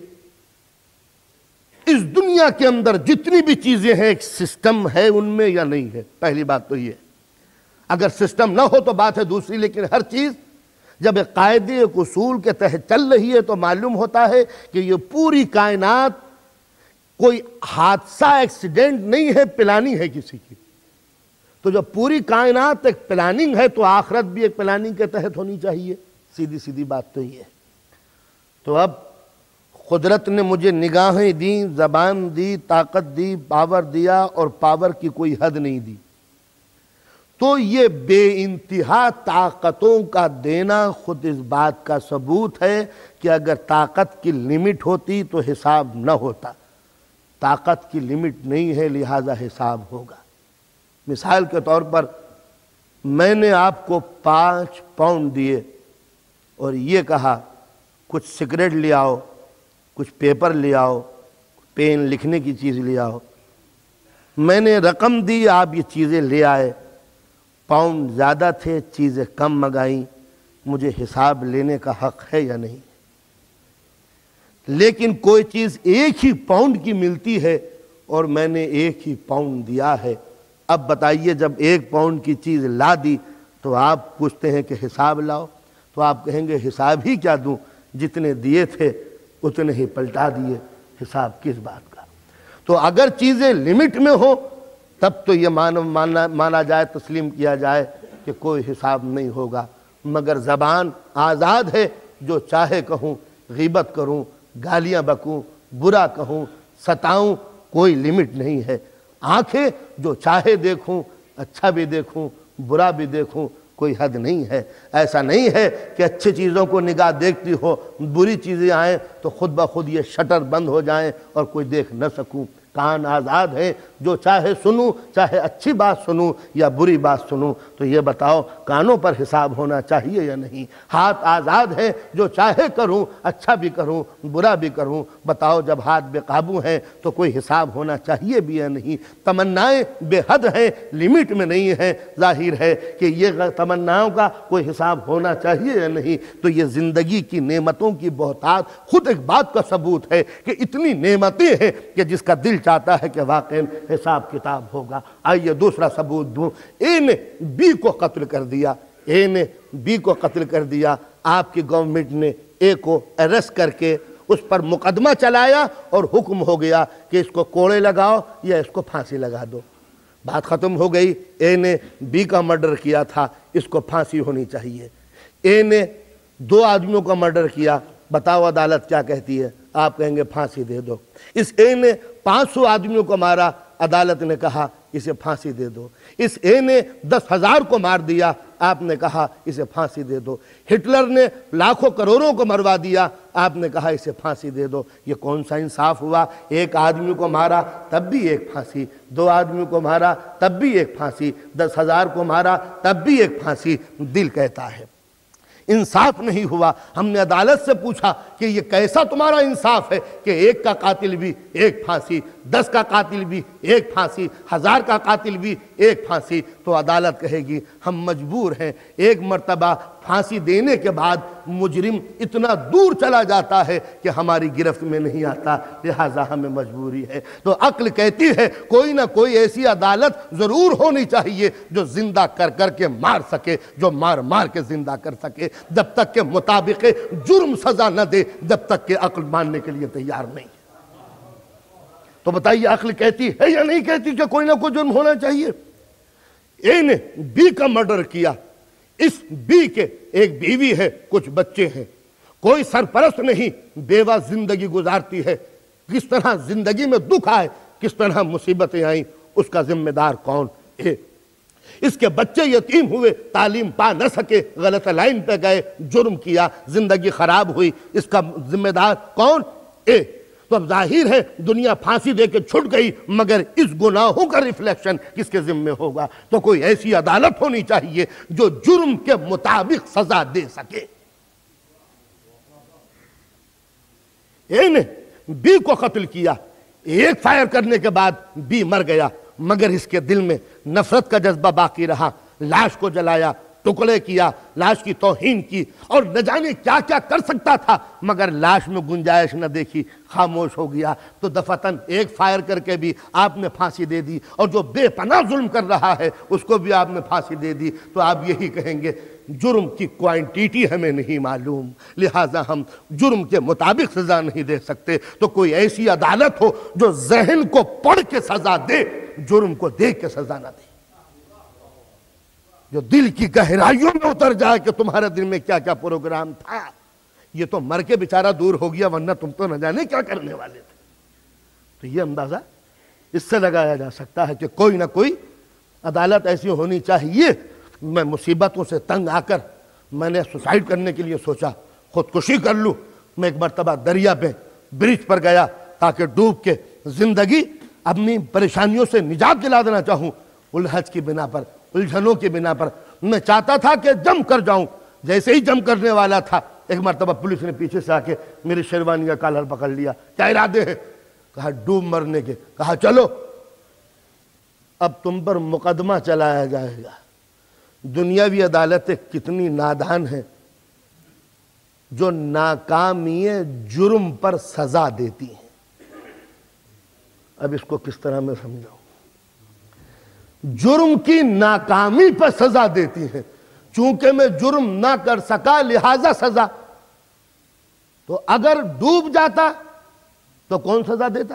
اس دنیا کے اندر جتنی بھی چیزیں ہیں ایک سسٹم ہے ان میں یا نہیں ہے؟ پہلی بات تو یہ، اگر سسٹم نہ ہو تو بات ہے دوسری، لیکن ہر چیز جب ایک قاعدے ایک اصول کے تحت چل رہی ہے تو معلوم ہوتا ہے کہ یہ پوری کائنات کوئی حادثہ ایکسیڈنٹ نہیں ہے، پلاننگ ہے کسی کی۔ تو جب پوری کائنات ایک پلاننگ ہے تو آخرت بھی ایک پلاننگ کے تحت ہونی چاہیے، سیدھی سیدھی بات تو یہ ہے۔ تو اب قدرت نے مجھے نگاہیں دیں، زبان دی، طاقت دی، پاور دیا، اور پاور کی کوئی حد نہیں دی، تو یہ بے انتہا طاقتوں کا دینا خود اس بات کا ثبوت ہے کہ اگر طاقت کی لمٹ ہوتی تو حساب نہ ہوتا۔ طاقت کی لمٹ نہیں ہے، لہذا حساب ہوگا۔ مثال کے طور پر میں نے آپ کو پانچ پاؤنڈ دیے اور یہ کہا کچھ سگریٹ لے آؤ، کچھ پیپر لے آؤ، پین لکھنے کی چیز لے آؤ۔ میں نے رقم دی، آپ یہ چیزیں لے آئے، پاؤنڈ زیادہ تھے، چیزیں کم منگائیں، مجھے حساب لینے کا حق ہے یا نہیں؟ لیکن کوئی چیز ایک ہی پاؤنڈ کی ملتی ہے اور میں نے ایک ہی پاؤنڈ دیا ہے، اب بتائیے جب ایک پاؤنڈ کی چیز لا دی تو آپ پوچھتے ہیں کہ حساب لاؤ، تو آپ کہیں گے حساب ہی کیا دوں، جتنے دیے تھے اتنے ہی پلٹا دیے، حساب کس بات کا؟ تو اگر چیزیں لمٹ میں ہو تب تو یہ مانا مانا جائے، تسلیم کیا جائے کہ کوئی حساب نہیں ہوگا، مگر زبان آزاد ہے، جو چاہے کہوں، غیبت کروں، گالیاں بکوں، برا کہوں، ستاؤں، کوئی لمٹ نہیں ہے۔ آنکھیں جو چاہے دیکھوں، اچھا بھی دیکھوں، برا بھی دیکھوں، کوئی حد نہیں ہے۔ ایسا نہیں ہے کہ اچھی چیزوں کو نگاہ دیکھتی ہو، بری چیزیں آئیں تو خود بخود یہ شٹر بند ہو جائیں اور کوئی دیکھ نہ سکوں۔ کان آزاد ہے، جو چاہے سنوں، چاہے اچھی بات سنوں یا بری بات سنوں۔ تو یہ بتاؤ کانوں پر حساب ہونا چاہیے یا نہیں؟ ہاتھ آزاد ہے، جو چاہے کروں، اچھا بھی کروں، برا بھی کروں۔ بتاؤ جب ہاتھ بے قابو ہیں تو کوئی حساب ہونا چاہیے بھی یا نہیں؟ تمنائیں بے حد ہیں، لمٹ میں نہیں ہیں، ظاہر ہے کہ یہ تمناؤں کا کوئی حساب ہونا چاہیے یا نہیں؟ تو یہ زندگی کی نعمتوں کی بہتات خود ایک بات کا ثبوت ہے کہ اتنی نعمتیں ہیں کہ جس کا دل چاہتا ہے کہ واقعی حساب کتاب ہوگا۔ آئیے دوسرا ثبوت دوں۔ اے نے بی کو قتل کر دیا، اے نے بی کو قتل کر دیا، آپ کی گورنمنٹ نے اے کو اریسٹ کر کے اس پر مقدمہ چلایا اور حکم ہو گیا کہ اس کو کوڑے لگاؤ یا اس کو پھانسی لگا دو۔ بات ختم ہو گئی۔ اے نے بی کا مرڈر کیا تھا، اس کو پھانسی ہونی چاہیے۔ اے نے دو آدمیوں کا مرڈر کیا، بتاؤ عدالت کیا کہتی ہے؟ آپ کہیں گے پھانسی دے دو۔ اس اے نے پانچ سو آدمیوں کو مارا، عدالت نے کہا اسے پھانسی دے دو۔ اس اے نے دس ہزار کو مار دیا، آپ نے کہا اسے پھانسی دے دو۔ ہٹلر نے لاکھوں کروڑوں کو مروا دیا، آپ نے کہا اسے پھانسی دے دو۔ یہ کون سا انصاف ہوا؟ ایک آدمی کو مارا تب بھی ایک پھانسی، دو آدمیوں کو مارا تب بھی ایک پھانسی، دس ہزار کو مارا تب بھی ایک پھانسی۔ دل کہتا ہے انصاف نہیں ہوا۔ ہم نے عدالت سے پوچھا کہ یہ کیسا تمہارا انصاف ہے کہ ایک کا قاتل بھی ایک پھانسی، دس کا قاتل بھی ایک پھانسی، ہزار کا قاتل بھی ایک پھانسی؟ تو عدالت کہے گی ہم مجبور ہیں، ایک مرتبہ پھانسی دینے کے بعد مجرم اتنا دور چلا جاتا ہے کہ ہماری گرفت میں نہیں آتا، لہٰذا ہمیں مجبوری ہے۔ تو عقل کہتی ہے کوئی نہ کوئی ایسی عدالت ضرور ہونی چاہیے جو زندہ کر کر کے مار سکے، جو مار مار کے زندہ کر سکے، جب تک کہ مطابق جرم سزا نہ دے، جب تک کہ عقل ماننے کے لیے تیار نہیں۔ تو بتائیے عقل کہتی ہے یا نہیں کہتی کہ کوئی نہ کوئی جرم ہونا چاہیے؟ اے نے بی کا مرڈر کیا، اس بی کے ایک بیوی ہے، کچھ بچے ہیں، کوئی سرپرست نہیں، بیوہ زندگی گزارتی ہے۔ کس طرح زندگی میں دکھ آئے، کس طرح مصیبتیں آئیں، اس کا ذمہ دار کون؟ اے۔ اس کے بچے یتیم ہوئے، تعلیم پا نہ سکے، غلط لائن پہ گئے، جرم کیا، زندگی خراب ہوئی، اس کا ذمہ دار کون؟ اے۔ تو اب ظاہر ہے دنیا پھانسی دے کے چھٹ گئی، مگر اس گناہوں کا ریفلیکشن کس کے ذمہ ہوگا؟ تو کوئی ایسی عدالت ہونی چاہیے جو جرم کے مطابق سزا دے سکے۔ اے نے بی کو قتل کیا، ایک فائر کرنے کے بعد بی مر گیا، مگر اس کے دل میں نفرت کا جذبہ باقی رہا، لاش کو جلایا، ٹکڑے کیا، لاش کی توہین کی، اور نہ جانے کیا کیا کر سکتا تھا، مگر لاش میں گنجائش نہ دیکھی، خاموش ہو گیا۔ تو دفعتاً ایک فائر کر کے بھی آپ نے پھانسی دے دی، اور جو بے پناہ ظلم کر رہا ہے اس کو بھی آپ نے پھانسی دے دی۔ تو آپ یہی کہیں گے جرم کی کوانٹیٹی ہمیں نہیں معلوم، لہٰذا ہم جرم کے مطابق سزا نہیں دے سکتے۔ تو کوئی ایسی عدالت ہو جو ذہن کو پڑھ کے سزا دے، جرم کو دیکھ کے سزا نہ دے، جو دل کی گہرائیوں میں اتر جائے کہ تمہارے دل میں کیا کیا پروگرام تھا۔ یہ تو مر کے بیچارہ دور ہو گیا، ورنہ تم تو نہ جانے کیا کرنے والے تھے۔ تو یہ اندازہ اس سے لگایا جا سکتا ہے کہ کوئی نہ کوئی عدالت ایسی ہونی چاہیے۔ میں مصیبتوں سے تنگ آ کر میں نے سوسائڈ کرنے کے لیے سوچا، خودکشی کر لوں۔ میں ایک مرتبہ دریا پہ برج پر گیا تاکہ ڈوب کے زندگی اپنی پریشانیوں سے نجات دلا دینا چاہوں، الجھن کی بنا پر، الجھنوں کی بنا پر میں چاہتا تھا کہ جم کر جاؤں۔ جیسے ہی جم کرنے والا تھا، ایک مرتبہ پولیس نے پیچھے سے آ کے میری شیروانی کا کالر پکڑ لیا۔ کیا ارادے ہیں؟ کہا ڈوب مرنے کے۔ کہا چلو اب تم پر مقدمہ چلایا جائے گا۔ دنیاوی عدالتیں کتنی نادان ہیں جو ناکامی جرم پر سزا دیتی ہیں۔ اب اس کو کس طرح میں سمجھاؤں؟ جرم کی ناکامی پر سزا دیتی ہیں، چونکہ میں جرم نہ کر سکا لہذا سزا۔ تو اگر ڈوب جاتا تو کون سزا دیتا؟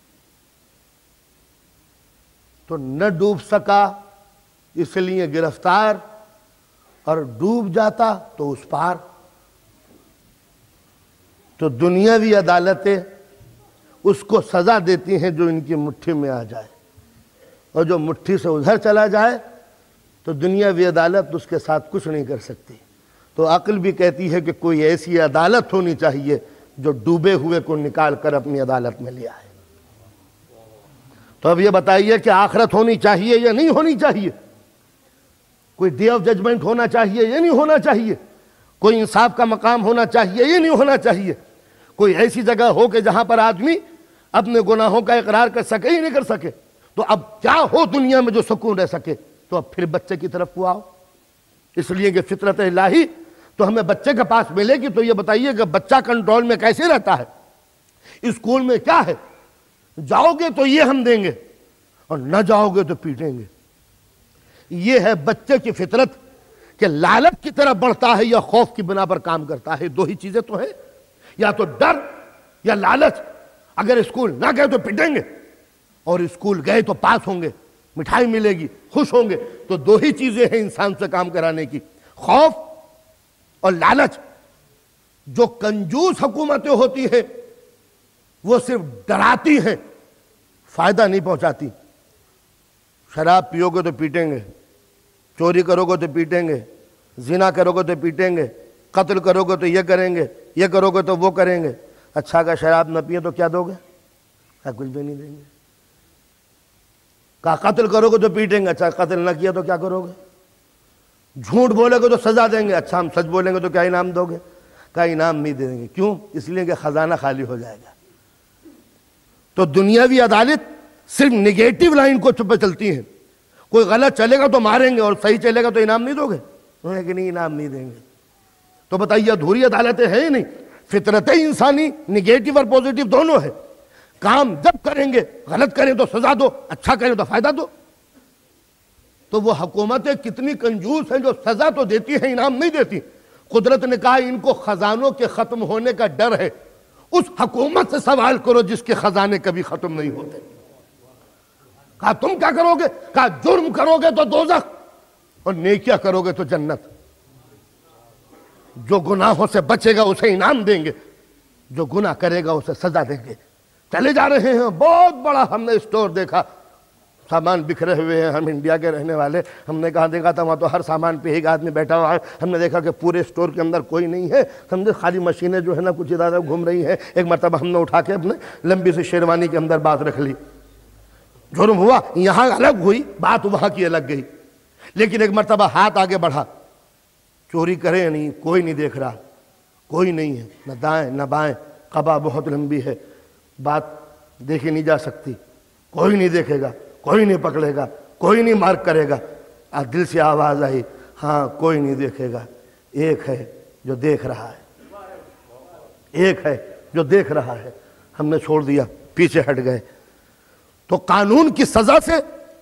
تو نہ ڈوب سکا اس لیے گرفتار، اور ڈوب جاتا تو اس پار۔ تو دنیاوی عدالتیں اس کو سزا دیتی ہیں جو ان کی مٹھی میں آ جائے، اور جو مٹھی سے ادھر چلا جائے تو دنیاوی عدالت اس کے ساتھ کچھ نہیں کر سکتی۔ تو عقل بھی کہتی ہے کہ کوئی ایسی عدالت ہونی چاہیے جو ڈوبے ہوئے کو نکال کر اپنی عدالت میں لے آئے۔ تو اب یہ بتائیے کہ آخرت ہونی چاہیے یا نہیں ہونی چاہیے؟ کوئی ڈے آف ججمنٹ ہونا چاہیے یا نہیں ہونا چاہیے؟ کوئی انصاف کا مقام ہونا چاہیے یا نہیں ہونا چاہیے؟ کوئی ایسی جگہ ہو کہ جہاں پر آدمی اپنے گناہوں کا اقرار کر سکے ہی نہیں کر سکے؟ تو اب کیا ہو دنیا میں جو سکون رہ سکے؟ تو اب پھر بچے کی طرف کو آؤ، اس لیے کہ فطرت الہی تو ہمیں بچے کے پاس ملے گی۔ تو یہ بتائیے کہ بچہ کنٹرول میں کیسے رہتا ہے؟ اسکول میں کیا ہے؟ جاؤ گے تو یہ ہم دیں گے، اور نہ جاؤ گے تو پیٹیں گے۔ یہ ہے بچے کی فطرت کہ لالچ کی طرف بڑھتا ہے یا خوف کی بنا پر کام کرتا ہے۔ دو ہی چیزیں تو ہیں، یا تو ڈر یا لالچ۔ اگر اسکول نہ گئے تو پٹیں گے، اور اسکول گئے تو پاس ہوں گے، مٹھائی ملے گی، خوش ہوں گے۔ تو دو ہی چیزیں ہیں انسان سے کام کرانے کی، خوف اور لالچ۔ جو کنجوس حکومتیں ہوتی ہیں وہ صرف ڈراتی ہیں، فائدہ نہیں پہنچاتی۔ شراب پیو گے تو پیٹیں گے، چوری کرو گے تو پیٹیں گے، زنا کرو گے تو پیٹیں گے، قتل کرو گے تو یہ کریں گے، یہ کرو گے تو وہ کریں گے۔ اچھا اگر شراب نہ پیے تو کیا دو گے؟ کیا کچھ بھی نہیں دیں گے۔ کہا قتل کرو گے تو پیٹیں گے، اچھا قتل نہ کیا تو کیا کرو گے؟ جھوٹ بولے گے تو سزا دیں گے، اچھا ہم سچ بولیں گے تو کیا انعام دو گے؟ کیا انعام نہیں دیں گے۔ کیوں؟ اس لیے کہ خزانہ خالی ہو جائے گا۔ تو دنیاوی عدالت صرف نگیٹو لائن کو چھپے چلتی ہیں۔ کوئی غلط چلے گا تو ماریں گے، اور صحیح چلے گا تو انعام نہیں دو گے؟ انہوں نے کہ نہیں انعام نہیں دیں گے۔ تو بتائیے ادھوری عدالتیں ہیں ہی نہیں۔ فطرت انسانی نگیٹو اور پوزیٹو دونوں ہے۔ کام جب کریں گے، غلط کریں تو سزا دو، اچھا کریں تو فائدہ دو۔ تو وہ حکومتیں کتنی کنجوس ہیں جو سزا تو دیتی ہیں، انعام نہیں دیتی۔ قدرت نے کہا ان کو خزانوں کے ختم ہونے کا ڈر ہے۔ اس حکومت سے سوال کرو جس کے خزانے کبھی ختم نہیں ہوتے۔ کہا تم کیا کرو گے؟ کہا جرم کرو گے تو دوزخ، اور نیکیاں کرو گے تو جنت۔ جو گناہوں سے بچے گا اسے انعام دیں گے، جو گناہ کرے گا اسے سزا دیں گے۔ چلے جا رہے ہیں، بہت بڑا ہم نے اسٹور دیکھا، سامان بکھرے ہوئے ہیں۔ ہم انڈیا کے رہنے والے، ہم نے کہاں دیکھا تھا وہاں تو ہر سامان پہ ایک آدمی بیٹھا ہوا ہے۔ ہم نے دیکھا کہ پورے اسٹور کے اندر کوئی نہیں ہے، سمجھے خالی مشینیں جو ہے نا کچھ ادھر گھوم رہی ہیں۔ ایک مرتبہ ہم نے اٹھا کے اپنے لمبی سی شیروانی کے اندر بات رکھ لی۔ جرم ہوا، یہاں الگ ہوئی بات، وہاں کی الگ گئی۔ لیکن ایک مرتبہ ہاتھ آگے بڑھا، چوری کرے نہیں، کوئی نہیں دیکھ رہا، کوئی نہیں ہے، نہ دائیں نہ بائیں، قبا بہت لمبی ہے، بات دیکھی نہیں جا سکتی، کوئی نہیں دیکھے گا، کوئی نہیں پکڑے گا، کوئی نہیں مارک کرے گا۔ دل سے آواز آئی، ہاں کوئی نہیں دیکھے گا، ایک ہے جو دیکھ رہا ہے، ایک ہے جو دیکھ رہا ہے، ہم نے چھوڑ دیا، پیچھے ہٹ گئے، تو قانون کی سزا سے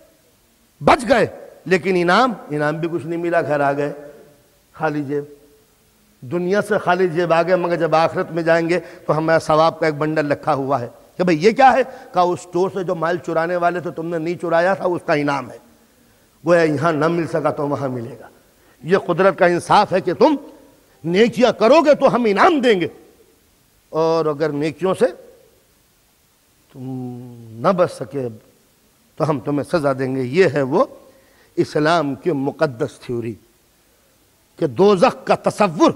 بچ گئے، لیکن انعام انعام بھی کچھ نہیں ملا، گھر آ گئے خالی جیب، دنیا سے خالی جیب آ گئے، مگر جب آخرت میں جائیں گے تو ہمارا ثواب کا ایک بنڈل رکھا ہوا ہے کہ بھئی یہ کیا ہے؟ کہا اس اسٹور سے جو مال چرانے والے تھے تم نے نہیں چرایا تھا، اس کا انعام ہے، گویا یہاں نہ مل سکا تو وہاں ملے گا۔ یہ قدرت کا انصاف ہے کہ تم نیکیاں کرو گے تو ہم انعام دیں گے، اور اگر نیکیوں سے تم نہ بچ سکے تو ہم تمہیں سزا دیں گے۔ یہ ہے وہ اسلام کی مقدس تھیوری کہ دوزخ کا تصور،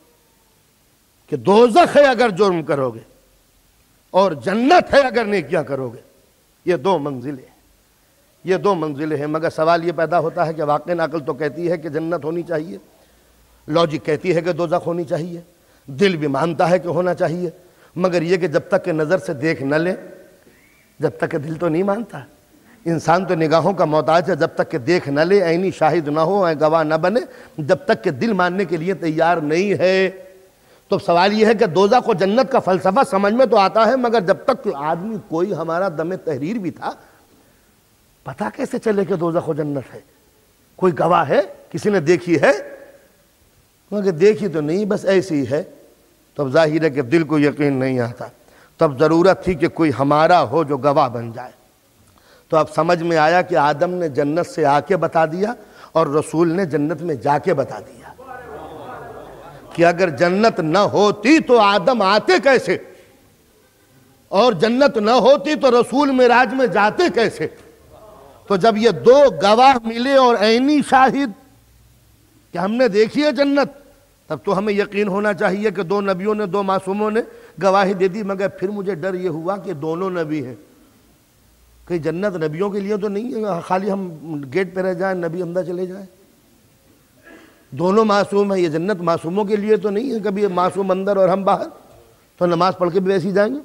کہ دوزخ ہے اگر جرم کرو گے اور جنت ہے اگر نیکیاں کرو گے، یہ دو منزلیں ہیں، یہ دو منزلیں ہیں۔ مگر سوال یہ پیدا ہوتا ہے کہ واقعی عقل تو کہتی ہے کہ جنت ہونی چاہیے، لاجک کہتی ہے کہ دوزخ ہونی چاہیے، دل بھی مانتا ہے کہ ہونا چاہیے، مگر یہ کہ جب تک کہ نظر سے دیکھ نہ لے، جب تک کہ دل تو نہیں مانتا۔ انسان تو نگاہوں کا محتاج ہے، جب تک کہ دیکھ نہ لے، عینی شاہد نہ ہو، گواہ نہ بنے، جب تک کہ دل ماننے کے لیے تیار نہیں ہے۔ تو سوال یہ ہے کہ دوزخ و جنت کا فلسفہ سمجھ میں تو آتا ہے، مگر جب تک کہ آدمی کوئی ہمارا دم تحریر بھی تھا، پتہ کیسے چلے کہ دوزخ و جنت ہے؟ کوئی گواہ ہے؟ کسی نے دیکھی ہے؟ مگر دیکھی تو نہیں، بس ایسی ہے۔ تب ظاہر ہے کہ دل کو یقین نہیں آتا، تب ضرورت تھی کہ کوئی ہمارا ہو جو گواہ بن جائے۔ تو اب سمجھ میں آیا کہ آدم نے جنت سے آ کے بتا دیا اور رسول نے جنت میں جا کے بتا دیا کہ اگر جنت نہ ہوتی تو آدم آتے کیسے، اور جنت نہ ہوتی تو رسول معراج میں جاتے کیسے۔ تو جب یہ دو گواہ ملے اور عینی شاہد کہ ہم نے دیکھی ہے جنت، تب تو ہمیں یقین ہونا چاہیے کہ دو نبیوں نے، دو معصوموں نے گواہی دے دی۔ مگر پھر مجھے ڈر یہ ہوا کہ دونوں نبی ہیں، کہ جنت نبیوں کے لیے تو نہیں ہے، خالی ہم گیٹ پہ رہ جائیں، نبی اندر چلے جائیں۔ دونوں معصوم ہیں، یہ جنت معصوموں کے لیے تو نہیں ہے، کبھی معصوم اندر اور ہم باہر، تو نماز پڑھ کے بھی ویسے ہی جائیں گے۔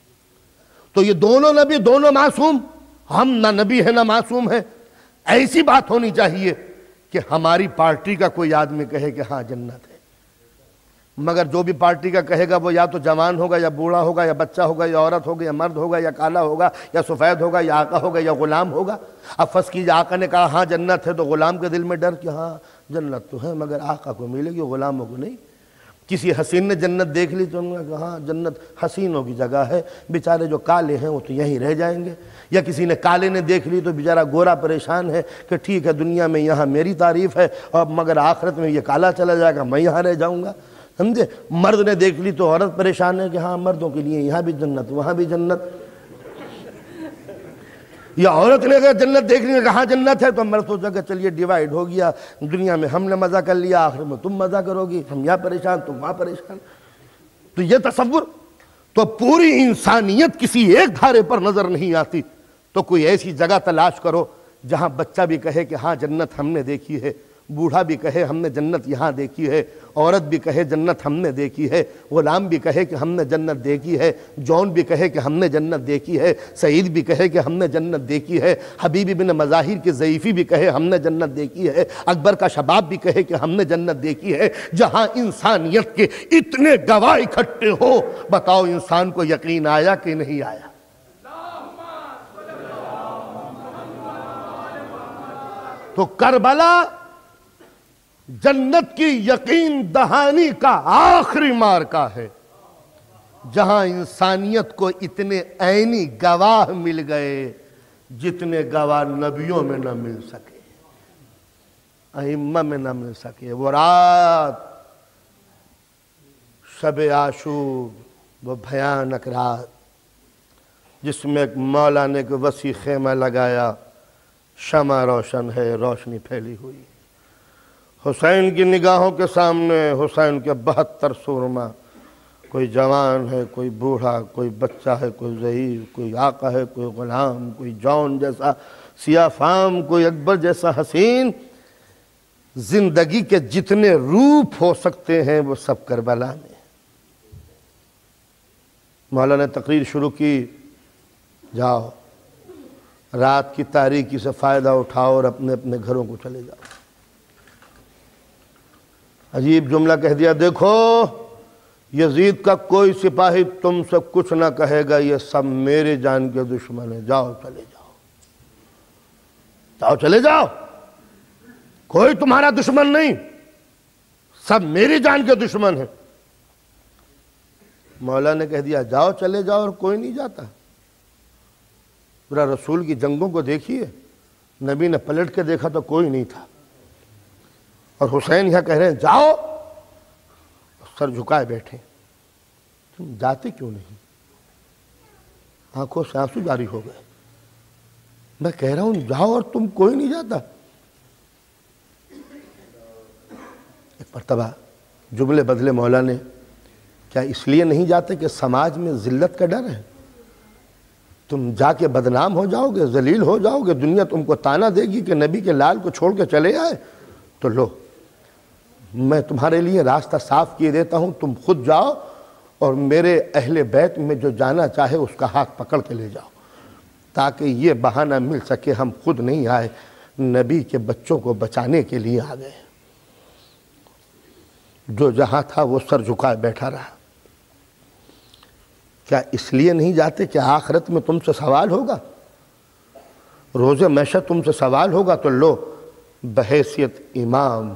تو یہ دونوں نبی، دونوں معصوم، ہم نہ نبی ہیں نہ معصوم ہیں۔ ایسی بات ہونی چاہیے کہ ہماری پارٹی کا کوئی آدمی کہے کہ ہاں جنت ہے، مگر جو بھی پارٹی کا کہے گا وہ یا تو جوان ہوگا یا بوڑھا ہوگا یا بچہ ہوگا یا عورت ہوگا یا مرد ہوگا یا کالا ہوگا یا سفید ہوگا یا آقا ہوگا یا غلام ہوگا۔ اب فرض کیجیے آقا نے کہا ہاں جنت ہے، تو غلام کے دل میں ڈر کہ ہاں جنت تو ہے مگر آقا کو ملے گی، غلاموں کو نہیں۔ کسی حسین نے جنت دیکھ لی تو انہوں نے کہا ہاں جنت حسینوں کی جگہ ہے، بیچارے جو کالے ہیں وہ تو یہیں رہ جائیں گے۔ یا کسی نے کالے نے دیکھ لی تو بیچارہ گورا پریشان ہے کہ ٹھیک ہے دنیا میں یہاں میری تعریف ہے اور مگر آخرت میں یہ کالا چلا جائے گا، میں یہاں رہ جاؤں گا، سمجھے۔ مرد نے دیکھ لی تو عورت پریشان ہے کہ ہاں مردوں کے لیے یہاں بھی جنت وہاں بھی جنت۔ یا عورت نے اگر جنت دیکھ لی کہاں جنت ہے تو مرد سوچا کہ چلیے ڈیوائیڈ ہو گیا، دنیا میں ہم نے مزہ کر لیا، آخر میں تم مزہ کرو گی، ہم یہاں پریشان تم وہاں پریشان۔ تو یہ تصور، تو پوری انسانیت کسی ایک دھارے پر نظر نہیں آتی، تو کوئی ایسی جگہ تلاش کرو جہاں بچہ بھی کہے کہ ہاں جنت ہم نے دیکھی ہے، بوڑھا بھی کہے ہم نے جنت یہاں دیکھی ہے، عورت بھی کہے جنت ہم نے دیکھی ہے، غلام بھی کہے کہ ہم نے جنت دیکھی ہے، جون بھی کہے کہ ہم نے جنت دیکھی ہے، سعید بھی کہے کہ ہم نے جنت دیکھی ہے، حبیب بن مظاہر کی ضعیفی بھی کہے ہم نے جنت دیکھی ہے، اکبر کا شباب بھی کہے کہ ہم نے جنت دیکھی ہے۔ جہاں انسانیت کے اتنے گواہ اکٹھے ہو، بتاؤ انسان کو یقین آیا کہ نہیں آیا؟ تو کربلا جنت کی یقین دہانی کا آخری مارکہ ہے، جہاں انسانیت کو اتنے عینی گواہ مل گئے جتنے گواہ نبیوں میں نہ مل سکے، ائمہ میں نہ مل سکے۔ وہ رات، شب عاشور، وہ بھیانک رات جس میں ایک مولا نے ایک وسیع خیمہ لگایا، شمع روشن ہے، روشنی پھیلی ہوئی، حسین کی نگاہوں کے سامنے حسین کے بہتر سورما، کوئی جوان ہے، کوئی بوڑھا، کوئی بچہ ہے، کوئی ضعیف، کوئی آقا ہے، کوئی غلام، کوئی جون جیسا سیاہ فام، کوئی اکبر جیسا حسین۔ زندگی کے جتنے روپ ہو سکتے ہیں وہ سب کربلا میں۔ مولا نے تقریر شروع کی، جاؤ رات کی تاریکی سے فائدہ اٹھاؤ اور اپنے اپنے گھروں کو چلے جاؤ۔ عجیب جملہ کہہ دیا، دیکھو یزید کا کوئی سپاہی تم سے کچھ نہ کہے گا، یہ سب میرے جان کے دشمن ہیں، جاؤ چلے جاؤ، جاؤ چلے جاؤ، کوئی تمہارا دشمن نہیں، سب میری جان کے دشمن ہیں۔ مولا نے کہہ دیا جاؤ چلے جاؤ، اور کوئی نہیں جاتا۔ پورا رسول کی جنگوں کو دیکھیے، نبی نے پلٹ کے دیکھا تو کوئی نہیں تھا، اور حسین یہاں کہہ رہے ہیں جاؤ، سر جھکائے بیٹھے، تم جاتے کیوں نہیں؟ آنکھوں سے آنسو جاری ہو گئے۔ میں کہہ رہا ہوں جاؤ اور تم کوئی نہیں جاتا۔ ایک مرتبہ جملے بدلے مولا نے، کیا اس لیے نہیں جاتے کہ سماج میں ذلت کا ڈر ہے؟ تم جا کے بدنام ہو جاؤ گے، ذلیل ہو جاؤ گے، دنیا تم کو تانا دے گی کہ نبی کے لال کو چھوڑ کے چلے آئے، تو لو میں تمہارے لیے راستہ صاف کیے دیتا ہوں، تم خود جاؤ اور میرے اہل بیت میں جو جانا چاہے اس کا ہاتھ پکڑ کے لے جاؤ، تاکہ یہ بہانہ مل سکے ہم خود نہیں آئے، نبی کے بچوں کو بچانے کے لیے آ گئے۔ جو جہاں تھا وہ سر جھکائے بیٹھا رہا۔ کیا اس لیے نہیں جاتے کہ آخرت میں تم سے سوال ہوگا، روز محشر تم سے سوال ہوگا؟ تو لو بحیثیت امام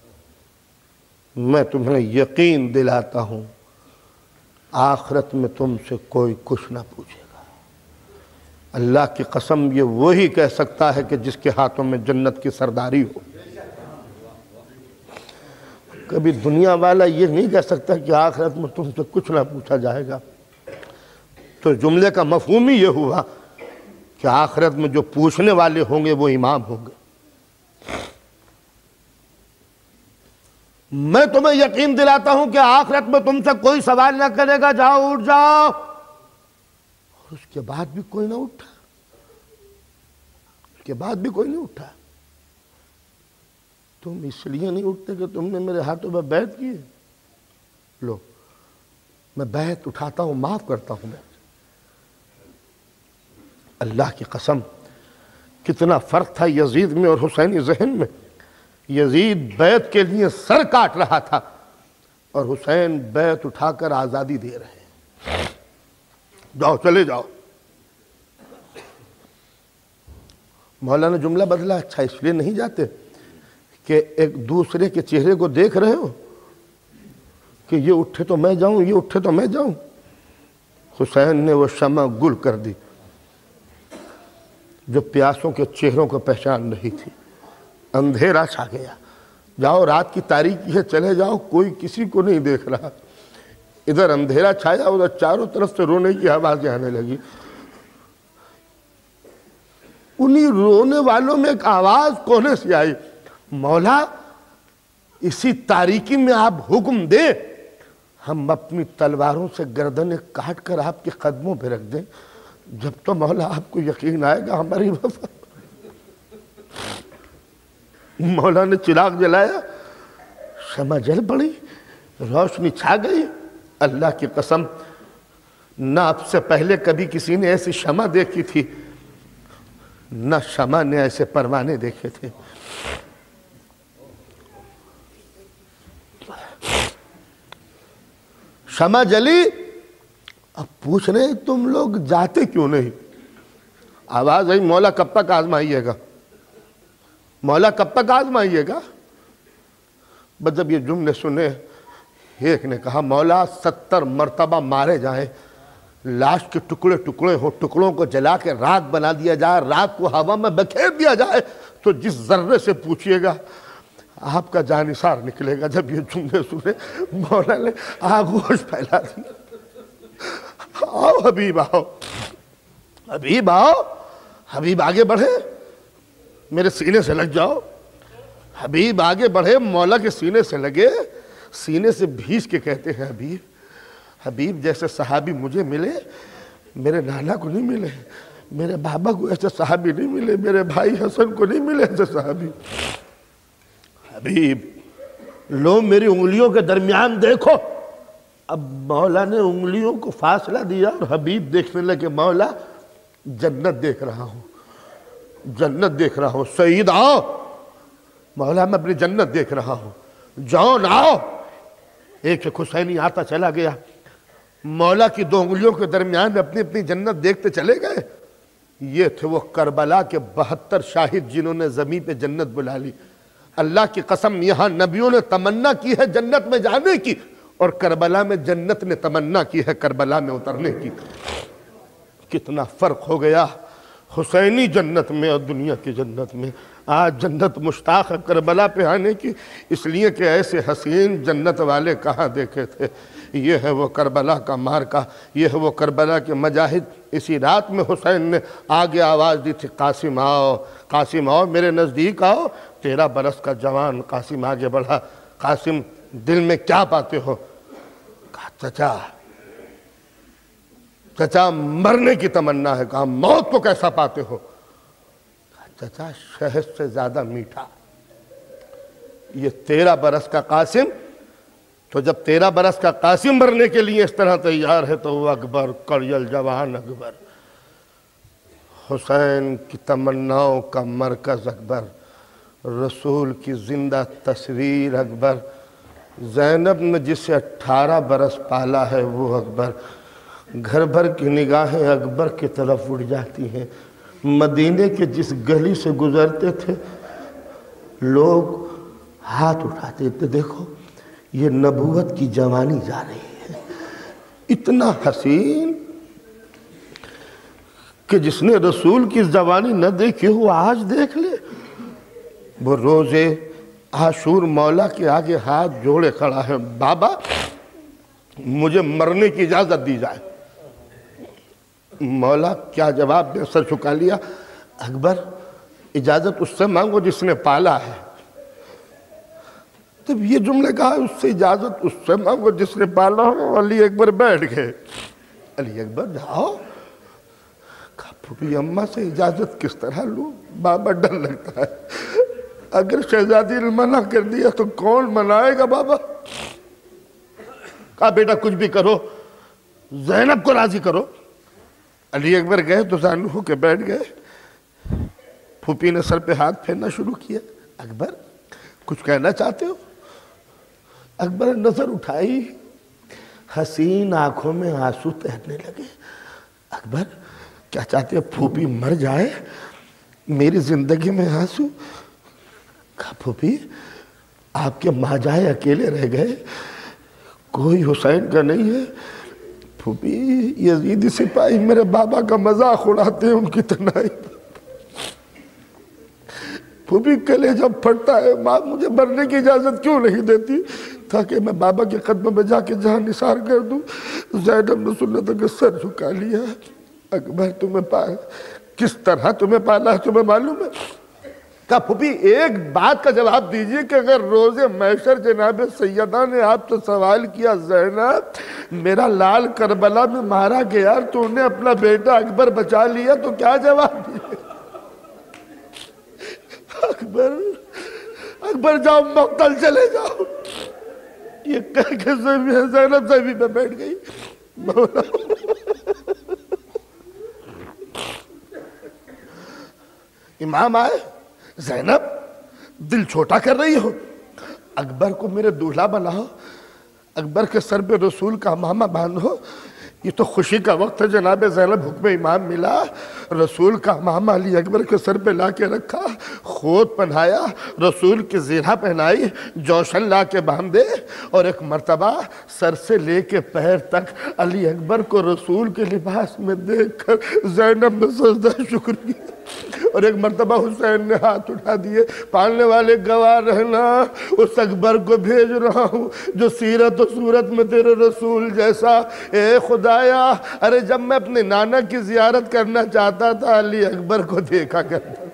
میں تمہیں یقین دلاتا ہوں، آخرت میں تم سے کوئی کچھ نہ پوچھے گا۔ اللہ کی قسم یہ وہی کہہ سکتا ہے کہ جس کے ہاتھوں میں جنت کی سرداری ہو۔ کبھی دنیا والا یہ نہیں کہہ سکتا کہ آخرت میں تم سے کچھ نہ پوچھا جائے گا۔ تو جملے کا مفہوم ہی یہ ہوا کہ آخرت میں جو پوچھنے والے ہوں گے وہ امام ہوں گے۔ میں تمہیں یقین دلاتا ہوں کہ آخرت میں تم سے کوئی سوال نہ کرے گا، جاؤ اٹھ جاؤ۔ اور اس کے بعد بھی کوئی نہ اٹھا، اس کے بعد بھی کوئی نہیں اٹھا۔ تم اس لیے نہیں اٹھتے کہ تم نے میرے ہاتھوں میں بیعت کی ہے؟ لو میں بیعت اٹھاتا ہوں، معاف کرتا ہوں۔ میں اللہ کی قسم کتنا فرق تھا یزید میں اور حسینی ذہن میں۔ یزید بیعت کے لیے سر کاٹ رہا تھا اور حسین بیعت اٹھا کر آزادی دے رہے ہیں، جاؤ چلے جاؤ۔ مولا نے جملہ بدلا، اچھا اس لیے نہیں جاتے کہ ایک دوسرے کے چہرے کو دیکھ رہے ہو کہ یہ اٹھے تو میں جاؤں، یہ اٹھے تو میں جاؤں؟ حسین نے وہ شمع گل کر دی جو پیاسوں کے چہروں کو پہچان رہی تھی۔ اندھیرا چھا گیا، جاؤ رات کی تاریکی ہے، چلے جاؤ، کوئی کسی کو نہیں دیکھ رہا۔ ادھر اندھیرا چھایا، ادھر چاروں طرف سے رونے کی آوازیں آنے لگی۔ انہی رونے والوں میں ایک آواز کونے سے آئی، مولا اسی تاریکی میں آپ حکم دیں، ہم اپنی تلواروں سے گردنیں کاٹ کر آپ کے قدموں پہ رکھ دیں، جب تو مولا آپ کو یقین آئے گا ہماری وفا۔ مولا نے چراغ جلایا، شمع جل پڑی، روشنی چھا گئی۔ اللہ کی قسم نہ اب سے پہلے کبھی کسی نے ایسی شمع دیکھی تھی، نہ شمع نے ایسے پروانے دیکھے تھے۔ شمع جلی، اب پوچھ رہے ہیں تم لوگ جاتے کیوں نہیں؟ آواز آئی، مولا کب تک آزمائیے گا، مولا کب تک آزمائیے گا؟ بس جب یہ جملے سنے ایک نے کہا، مولا ستر مرتبہ مارے جائیں، لاش کے ٹکڑے ٹکڑے ہو، ٹکڑوں کو جلا کے راکھ بنا دیا جائے، راکھ کو ہوا میں بکھیر دیا جائے، تو جس ذرے سے پوچھئے گا آپ کا جانثار نکلے گا۔ جب یہ جملے سنے مولا نے آغوش پھیلا دی، آؤ حبیب آؤ، حبیب آؤ، حبیب آگے بڑھے، میرے سینے سے لگ جاؤ۔ حبیب آگے بڑھے، مولا کے سینے سے لگے، سینے سے بھیج کے کہتے ہیں، حبیب حبیب جیسے صحابی مجھے ملے، میرے نانا کو نہیں ملے، میرے بابا کو ایسے صحابی نہیں ملے، میرے بھائی حسن کو نہیں ملے ایسے صحابی۔ حبیب لو میری انگلیوں کے درمیان دیکھو۔ اب مولا نے انگلیوں کو فاصلہ دیا اور حبیب دیکھنے لگے، مولا جنت دیکھ رہا ہوں، جنت دیکھ رہا ہوں، سعید آؤ، مولا میں اپنی جنت دیکھ رہا ہوں۔ جون آؤ۔ ایک ایک حسینی آتا چلا گیا، مولا کی دو انگلیوں کے درمیان اپنی اپنی جنت دیکھتے چلے گئے۔ یہ تھے وہ کربلا کے بہتر شاہد جنہوں نے زمین پہ جنت بلا لی۔ اللہ کی قسم، یہاں نبیوں نے تمنا کی ہے جنت میں جانے کی، اور کربلا میں جنت نے تمنا کی ہے کربلا میں اترنے کی۔ کتنا فرق ہو گیا حسینی جنت میں اور دنیا کی جنت میں۔ آج جنت مشتاق ہے کربلا پہ آنے کی، اس لیے کہ ایسے حسین جنت والے کہاں دیکھے تھے۔ یہ ہے وہ کربلا کا مارکا، یہ ہے وہ کربلا کے مجاہد۔ اسی رات میں حسین نے آگے آواز دی تھی، قاسم آؤ، قاسم آؤ، میرے نزدیک آؤ۔ تیرہ برس کا جوان قاسم آگے بڑھا۔ قاسم دل میں کیا پاتے ہو؟ کہا چچا چچا مرنے کی تمنا ہے۔ کہا موت کو کیسا پاتے ہو؟ کہا چچا شہد سے زیادہ میٹھا۔ یہ تیرہ برس کا قاسم، تو جب تیرہ برس کا قاسم مرنے کے لیے اس طرح تیار ہے تو وہ اکبر کڑیل جوان اکبر، حسین کی تمناؤں کا مرکز اکبر، رسول کی زندہ تصویر اکبر، زینب نے جسے اٹھارہ برس پالا ہے وہ اکبر۔ گھر بھر کی نگاہیں اکبر کی طرف اڑ جاتی ہیں۔ مدینے کے جس گلی سے گزرتے تھے لوگ ہاتھ اٹھاتے تھے، دیکھو یہ نبوت کی جوانی جا رہی ہے۔ اتنا حسین کہ جس نے رسول کی جوانی نہ دیکھی وہ آج دیکھ لے۔ وہ روزے عاشور مولا کے آگے ہاتھ جوڑے کھڑا ہے، بابا مجھے مرنے کی اجازت دی جائے۔ مولا کیا جواب دے؟ سر جھکا لیا۔ اکبر اجازت اس سے مانگو جس نے پالا ہے۔ جب یہ جملے کہا اس سے اجازت اس سے مانگو جس نے پالا ہو، علی اکبر بیٹھ گئے۔ علی اکبر جاؤ۔ کہا پھوپھی اماں سے اجازت کس طرح لوں؟ بابا ڈر لگتا ہے، اگر شہزادی نے منع کر دیا تو کون منائے گا بابا؟ کہا بیٹا کچھ بھی کرو، زینب کو راضی کرو۔ علی اکبر گئے تو زانو ہو کے بیٹھ گئے۔ پھوپھی نے سر پہ ہاتھ پھیرنا شروع کیا۔ اکبر کچھ کہنا چاہتے ہو؟ اکبر نے نظر اٹھائی، حسین آنکھوں میں آنسو تیرنے لگے۔ اکبر کیا چاہتے ہو؟ پھوپھی مر جائے، میری زندگی میں آنسو؟ کہا پھوپھی آپ کے ماں جائے اکیلے رہ گئے، کوئی حسین کا نہیں ہے۔ پھوپھی یزیدی سپاہی میرے بابا کا مذاق اڑاتے ہیں ان کی تنہائی۔ پھوپھی کلیجہ پھٹتا ہے، ماں مجھے مرنے کی اجازت کیوں نہیں دیتی تاکہ میں بابا کے قدم میں جا کے جہاں نثار کر دوں۔ زینب نے سنت کا سر جھکا لیا۔ اکبر تمہیں پالا کس طرح تمہیں پالا ہے تمہیں معلوم ہے؟ کہا پھوپھی ایک بات کا جواب دیجئے کہ اگر روز محشر جناب سیدہ نے آپ سے سوال کیا زینب میرا لال کربلا میں مارا گیا تو انہیں اپنا بیٹا اکبر بچا لیا تو کیا جواب دیجئے؟ اکبر اکبر جاؤ مقتل چلے جاؤ۔ یہ کہہ کے زینب زمین پہ بیٹھ گئی۔ مولا امام آئے، زینب دل چھوٹا کر رہی ہو، اکبر کو میرے دولہا بناؤ، اکبر کے سر پہ رسول کا امامہ باندھو۔ یہ تو خوشی کا وقت ہے جناب زینب، حکم امام ملا، رسول کا امامہ علی اکبر کے سر پہ لا کے رکھا، خود پہنایا، رسول کی زیرہ پہنائی، جوشن لا کے باندھے، اور ایک مرتبہ سر سے لے کے پیر تک علی اکبر کو رسول کے لباس میں دیکھ کر زینب نے سجدہ شکر کیا، اور ایک مرتبہ حسین نے ہاتھ اٹھا دیے، پالنے والے گواہ رہنا اس اکبر کو بھیج رہا ہوں جو سیرت و صورت میں تیرے رسول جیسا۔ اے خدایا ارے جب میں اپنے نانا کی زیارت کرنا چاہتا تھا علی اکبر کو دیکھا کرتا۔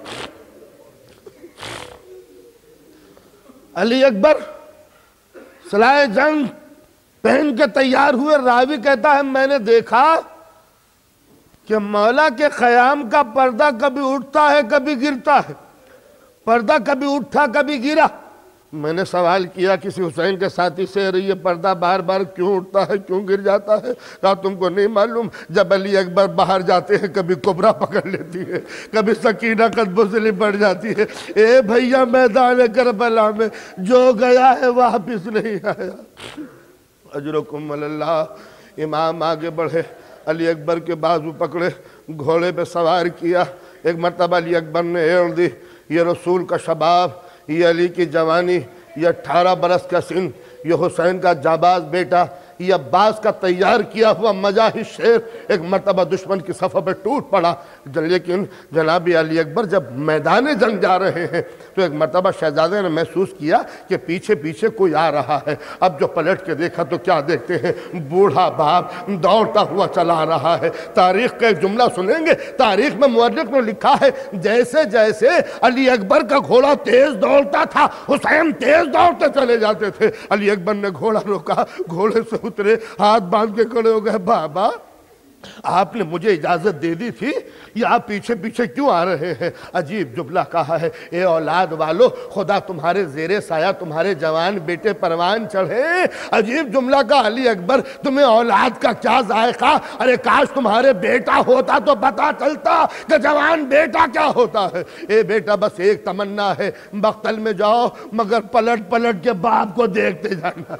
علی اکبر سلائے جنگ پہن کے تیار ہوئے، راوی کہتا ہے میں نے دیکھا کہ مولا کے خیام کا پردہ کبھی اٹھتا ہے کبھی گرتا ہے، پردہ کبھی اٹھا کبھی گرا، میں نے سوال کیا کسی حسین کے ساتھی سے، یہ پردہ بار بار کیوں اٹھتا ہے، کیوں گر جاتا ہے؟ کہا تم کو نہیں معلوم، جب علی اکبر باہر جاتے ہیں کبھی کبرا پکڑ لیتی ہے، کبھی سکینہ قدموں سے لپٹ جاتی ہے۔ اے بھیا میدان کربلا میں جو گیا ہے واپس نہیں آیا۔ اجرکم اللہ۔ امام آگے بڑھے، علی اکبر کے بازو پکڑے، گھوڑے پہ سوار کیا۔ ایک مرتبہ علی اکبر نے ایڑ دی، یہ رسول کا شباب، یہ علی کی جوانی، یہ اٹھارہ برس کا سن، یہ حسین کا جاباز بیٹا، یہ عباس کا تیار کیا ہوا مجاہد شیر ایک مرتبہ دشمن کی صفحہ پہ ٹوٹ پڑا۔ لیکن جناب علی اکبر جب میدان جنگ جا رہے ہیں تو ایک مرتبہ شہزادے نے محسوس کیا کہ پیچھے پیچھے کوئی آ رہا ہے۔ اب جو پلٹ کے دیکھا تو کیا دیکھتے ہیں؟ بوڑھا باپ دوڑتا ہوا چلا رہا ہے۔ تاریخ کا ایک جملہ سنیں گے، تاریخ میں مورخ نے لکھا ہے جیسے جیسے علی اکبر کا گھوڑا تیز دوڑتا تھا حسین تیز دوڑتے چلے جاتے تھے۔ علی اکبر نے گھوڑا روکا، گھوڑے سے اترے، ہاتھ باندھ کے کھڑے ہو گئے، بابا آپ نے مجھے اجازت دے دی تھی، یہ آپ پیچھے پیچھے کیوں آ رہے ہیں؟ عجیب جملہ کہا ہے، اے اولاد والو خدا تمہارے زیر سایہ تمہارے جوان بیٹے پروان چڑھے۔ عجیب جملہ کہا علی اکبر، تمہیں اولاد کا کیا ذائقہ؟ ارے کاش تمہارے بیٹا ہوتا تو پتا چلتا کہ جوان بیٹا کیا ہوتا ہے۔ اے بیٹا بس ایک تمنا ہے، مقتل میں جاؤ مگر پلٹ پلٹ کے باپ کو دیکھتے جانا،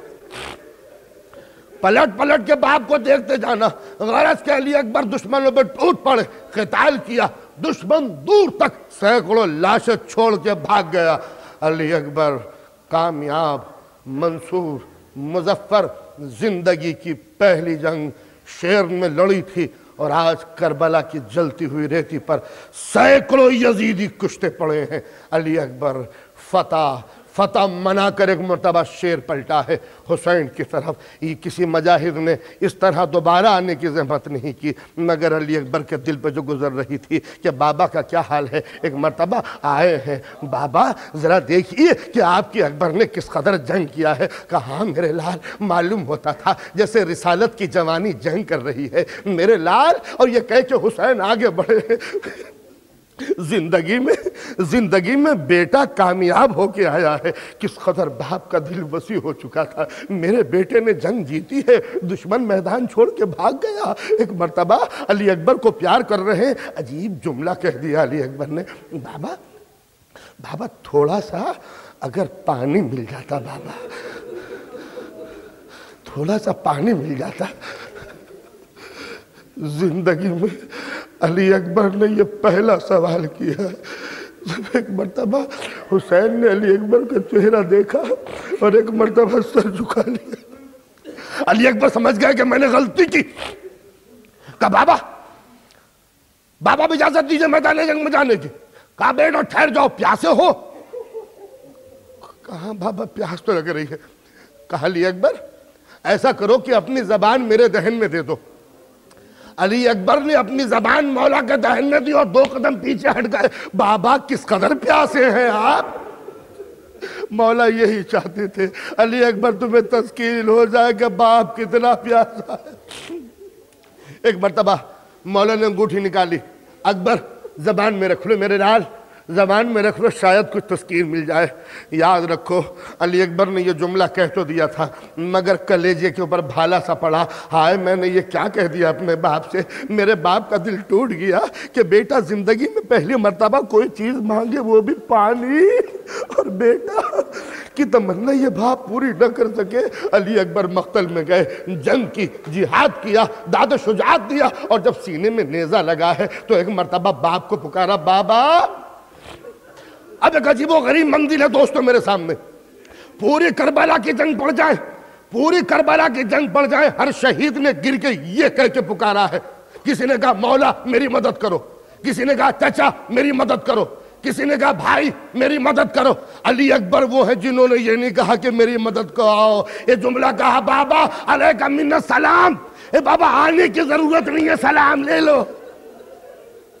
پلٹ پلٹ کے باپ کو دیکھتے جانا۔ غرض کہ علی اکبر دشمنوں پہ ٹوٹ پڑے، قتال کیا، دشمن دور تک سینکڑوں لاشیں چھوڑ کے بھاگ گیا۔ علی اکبر کامیاب، منصور، مظفر، زندگی کی پہلی جنگ شیر میں لڑی تھی، اور آج کربلا کی جلتی ہوئی ریتی پر سینکڑوں یزیدی کشتے پڑے ہیں۔ علی اکبر فتح فتح منا کر ایک مرتبہ شیر پلٹا ہے حسین کی طرف۔ یہ کسی مجاہد نے اس طرح دوبارہ آنے کی زحمت نہیں کی، مگر علی اکبر کے دل پہ جو گزر رہی تھی کہ بابا کا کیا حال ہے۔ ایک مرتبہ آئے ہیں، بابا ذرا دیکھیے کہ آپ کی اکبر نے کس قدر جنگ کیا ہے۔ کہا میرے لال معلوم ہوتا تھا جیسے رسالت کی جوانی جنگ کر رہی ہے میرے لال، اور یہ کہہ کہ حسین آگے بڑھے زندگی میں زندگی میں بیٹا کامیاب ہو کے آیا ہے۔ کس قدر باپ کا دل وسیع ہو چکا تھا، میرے بیٹے نے جنگ جیتی ہے، دشمن میدان چھوڑ کے بھاگ گیا۔ ایک مرتبہ علی اکبر کو پیار کر رہے ہیں، عجیب جملہ کہہ دیا علی اکبر نے، بابا بابا تھوڑا سا اگر پانی مل جاتا، بابا تھوڑا سا پانی مل جاتا۔ زندگی میں علی اکبر نے یہ پہلا سوال کیا۔ ایک مرتبہ حسین نے علی اکبر کا چہرہ دیکھا اور ایک مرتبہ سر جھکا لیا۔ علی اکبر سمجھ گئے کہ میں نے غلطی کی۔ کہا بابا بابا بھی اجازت دیجئے میدان جنگ میں جانے کی۔ کہا بیٹا ٹھہر جاؤ، پیاسے ہو؟ کہا بابا پیاس تو لگ رہی ہے۔ کہا علی اکبر ایسا کرو کہ اپنی زبان میرے دہن میں دے دو۔ علی اکبر نے اپنی زبان مولا کے دہن میں دی اور دو قدم پیچھے ہٹ گئے۔ بابا کس قدر پیاسے ہیں آپ؟ مولا یہی چاہتے تھے علی اکبر تمہیں تسکین ہو جائے کہ باپ کتنا پیاسا ہے۔ ایک مرتبہ مولا نے انگوٹھی نکالی، اکبر زبان میں رکھ لو میرے لال، زبان میں رکھ لو، شاید کچھ تسکین مل جائے۔ یاد رکھو علی اکبر نے یہ جملہ کہہ تو دیا تھا مگر کلیجے کے اوپر بھالا سا پڑا۔ ہائے میں نے یہ کیا کہہ دیا اپنے باپ سے۔ میرے باپ کا دل ٹوٹ گیا کہ بیٹا زندگی میں پہلی مرتبہ کوئی چیز مانگے وہ بھی پانی، اور بیٹا کی تمنا یہ باپ پوری نہ کر سکے۔ علی اکبر مقتل میں گئے، جنگ کی، جہاد کیا، داد شجاعت دیا، اور جب سینے میں نیزہ لگا ہے تو ایک مرتبہ باپ کو پکارا، بابا اب ایک عجیب و غریب منزل ہے دوستو میرے سامنے۔ پوری کربلا کی جنگ پڑ جائے، پوری کربلا کی جنگ پڑ جائے، ہر شہید نے گر کے یہ کہہ کے پکارا ہے، کسی نے کہا مولا میری مدد کرو، کسی نے کہا چچا میری مدد کرو، کسی نے کہا بھائی میری مدد کرو۔ علی اکبر وہ ہیں جنہوں نے یہ نہیں کہا کہ میری مدد کرو، یہ جملہ کہا، بابا علیکہ من السلام، اے بابا آنے کی ضرورت نہیں ہے، سلام لے لو۔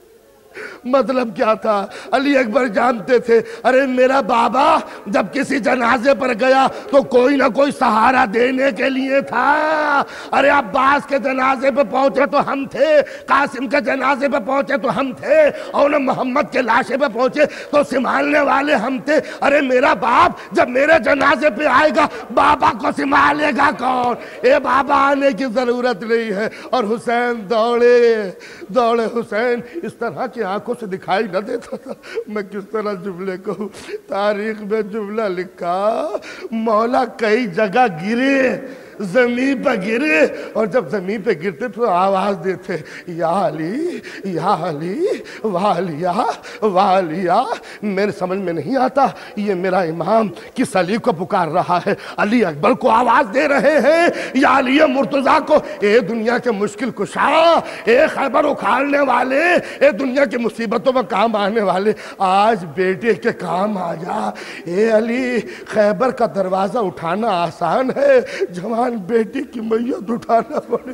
مطلب کیا تھا؟ علی اکبر جانتے تھے ارے میرا بابا جب کسی جنازے پر گیا تو کوئی نہ کوئی سہارا دینے کے لیے تھا. ارے عباس کے جنازے پہ پہنچے تو ہم تھے, قاسم کے جنازے پہ پہنچے تو ہم تھے, اور محمد کے لاشے پہ پہنچے تو سنبھالنے والے ہم تھے. ارے میرا باپ جب میرے جنازے پہ آئے گا بابا کو سنبھالے گا کون؟ اے بابا آنے کی ضرورت نہیں ہے. اور حسین دوڑے دوڑے حسین اس طرح کی آنکھوں سے دکھائی نہ دیتا تھا. میں کس طرح جملے کہوں؟ تاریخ میں جملہ لکھا مولا کئی جگہ گرے, زمین پہ گرے, اور جب زمین پہ گرتے تو آواز دیتے یا علی یا علی والیا والیا. میرے سمجھ میں نہیں آتا یہ میرا امام کس علی کو پکار رہا ہے. علی اکبر کو آواز دے رہے ہیں یا علی مرتضیٰ کو, اے دنیا کے مشکل کشا, اے خیبر اکھاڑنے والے, اے دنیا کی مصیبتوں میں کام آنے والے, آج بیٹے کے کام آ جا. اے علی خیبر کا دروازہ اٹھانا آسان ہے, جوان بیٹی کی میت اٹھانا پڑے.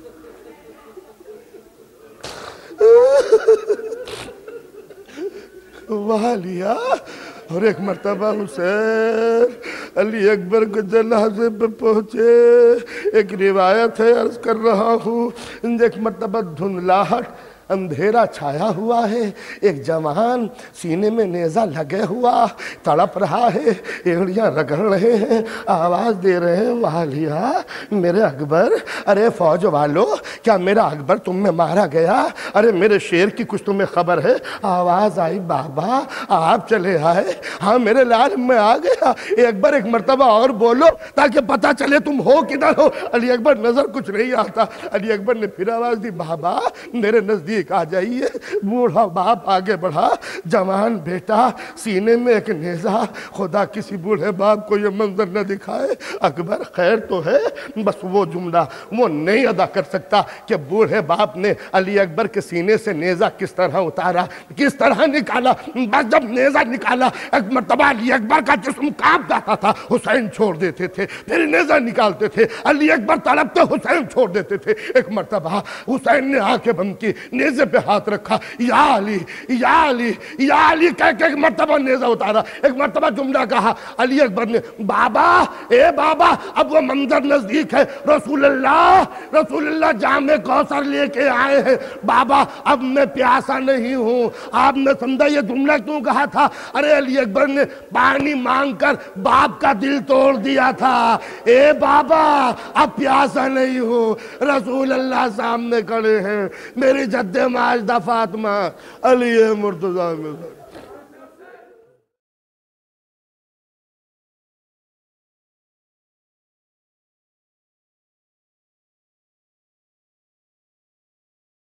والیا. اور ایک مرتبہ حسین علی اکبر کے جنازے پہ پہنچے. ایک روایت ہے عرض کر رہا ہوں, ایک مرتبہ دھندلاہٹ اندھیرا چھایا ہوا ہے, ایک جوان سینے میں نیزہ لگے ہوا تڑپ رہا ہے, اینڑیاں رگڑ رہے ہیں, آواز دے رہے ہیں والیا میرے اکبر. ارے فوج والو کیا میرا اکبر تم میں مارا گیا؟ ارے میرے شیر کی کچھ تمہیں خبر ہے؟ آواز آئی بابا آپ چلے آئے, ہاں میرے لال میں آ گیا. اے اکبر ایک مرتبہ اور بولو تاکہ پتہ چلے تم ہو کدھر ہو. علی اکبر نظر کچھ نہیں آتا. علی اکبر نے پھر آواز دی بابا میرے نزدیک آ جائیے. بوڑھا باپ آگے بڑھا, جوان بیٹا سینے میں ایک نیزہ. خدا کسی بوڑھے باپ کو یہ منظر نہ دکھائے. اکبر خیر تو ہے, بس وہ جملہ وہ نہیں ادا کر سکتا کہ بوڑھے باپ نے علی اکبر کے سینے سے نیزہ کس طرح اتارا, کس طرح نکالا. بس جب نیزہ نکالا ایک مرتبہ علی اکبر کا جسم کانپ جاتا تھا, حسین چھوڑ دیتے تھے, پھر نیزہ نکالتے تھے, علی اکبر تڑپتے حسین چھوڑ دیتے تھے. ایک مرتبہ حسین نے آنکھیں بند کی, نیزے پہ ہاتھ رکھا, یا علی یا علی یا علی کہہ کے ایک مرتبہ نیزہ اتارا. ایک مرتبہ جملہ کہا علی اکبر نے بابا اے بابا اب وہ منظر نزدیک ہے, رسول اللہ رسول اللہ جام کوثر لے کے آئے ہیں. بابا اب میں پیاسا نہیں ہوں. آپ نے سمجھا یہ جملہ کیوں کہا تھا؟ ارے علی اکبر نے پانی مانگ کر باپ کا دل توڑ دیا تھا. اے بابا اب پیاسا نہیں ہوں, رسول اللہ سامنے کھڑے ہیں, میری جد ماجدہ فاطمہ علی مرتضیٰ میں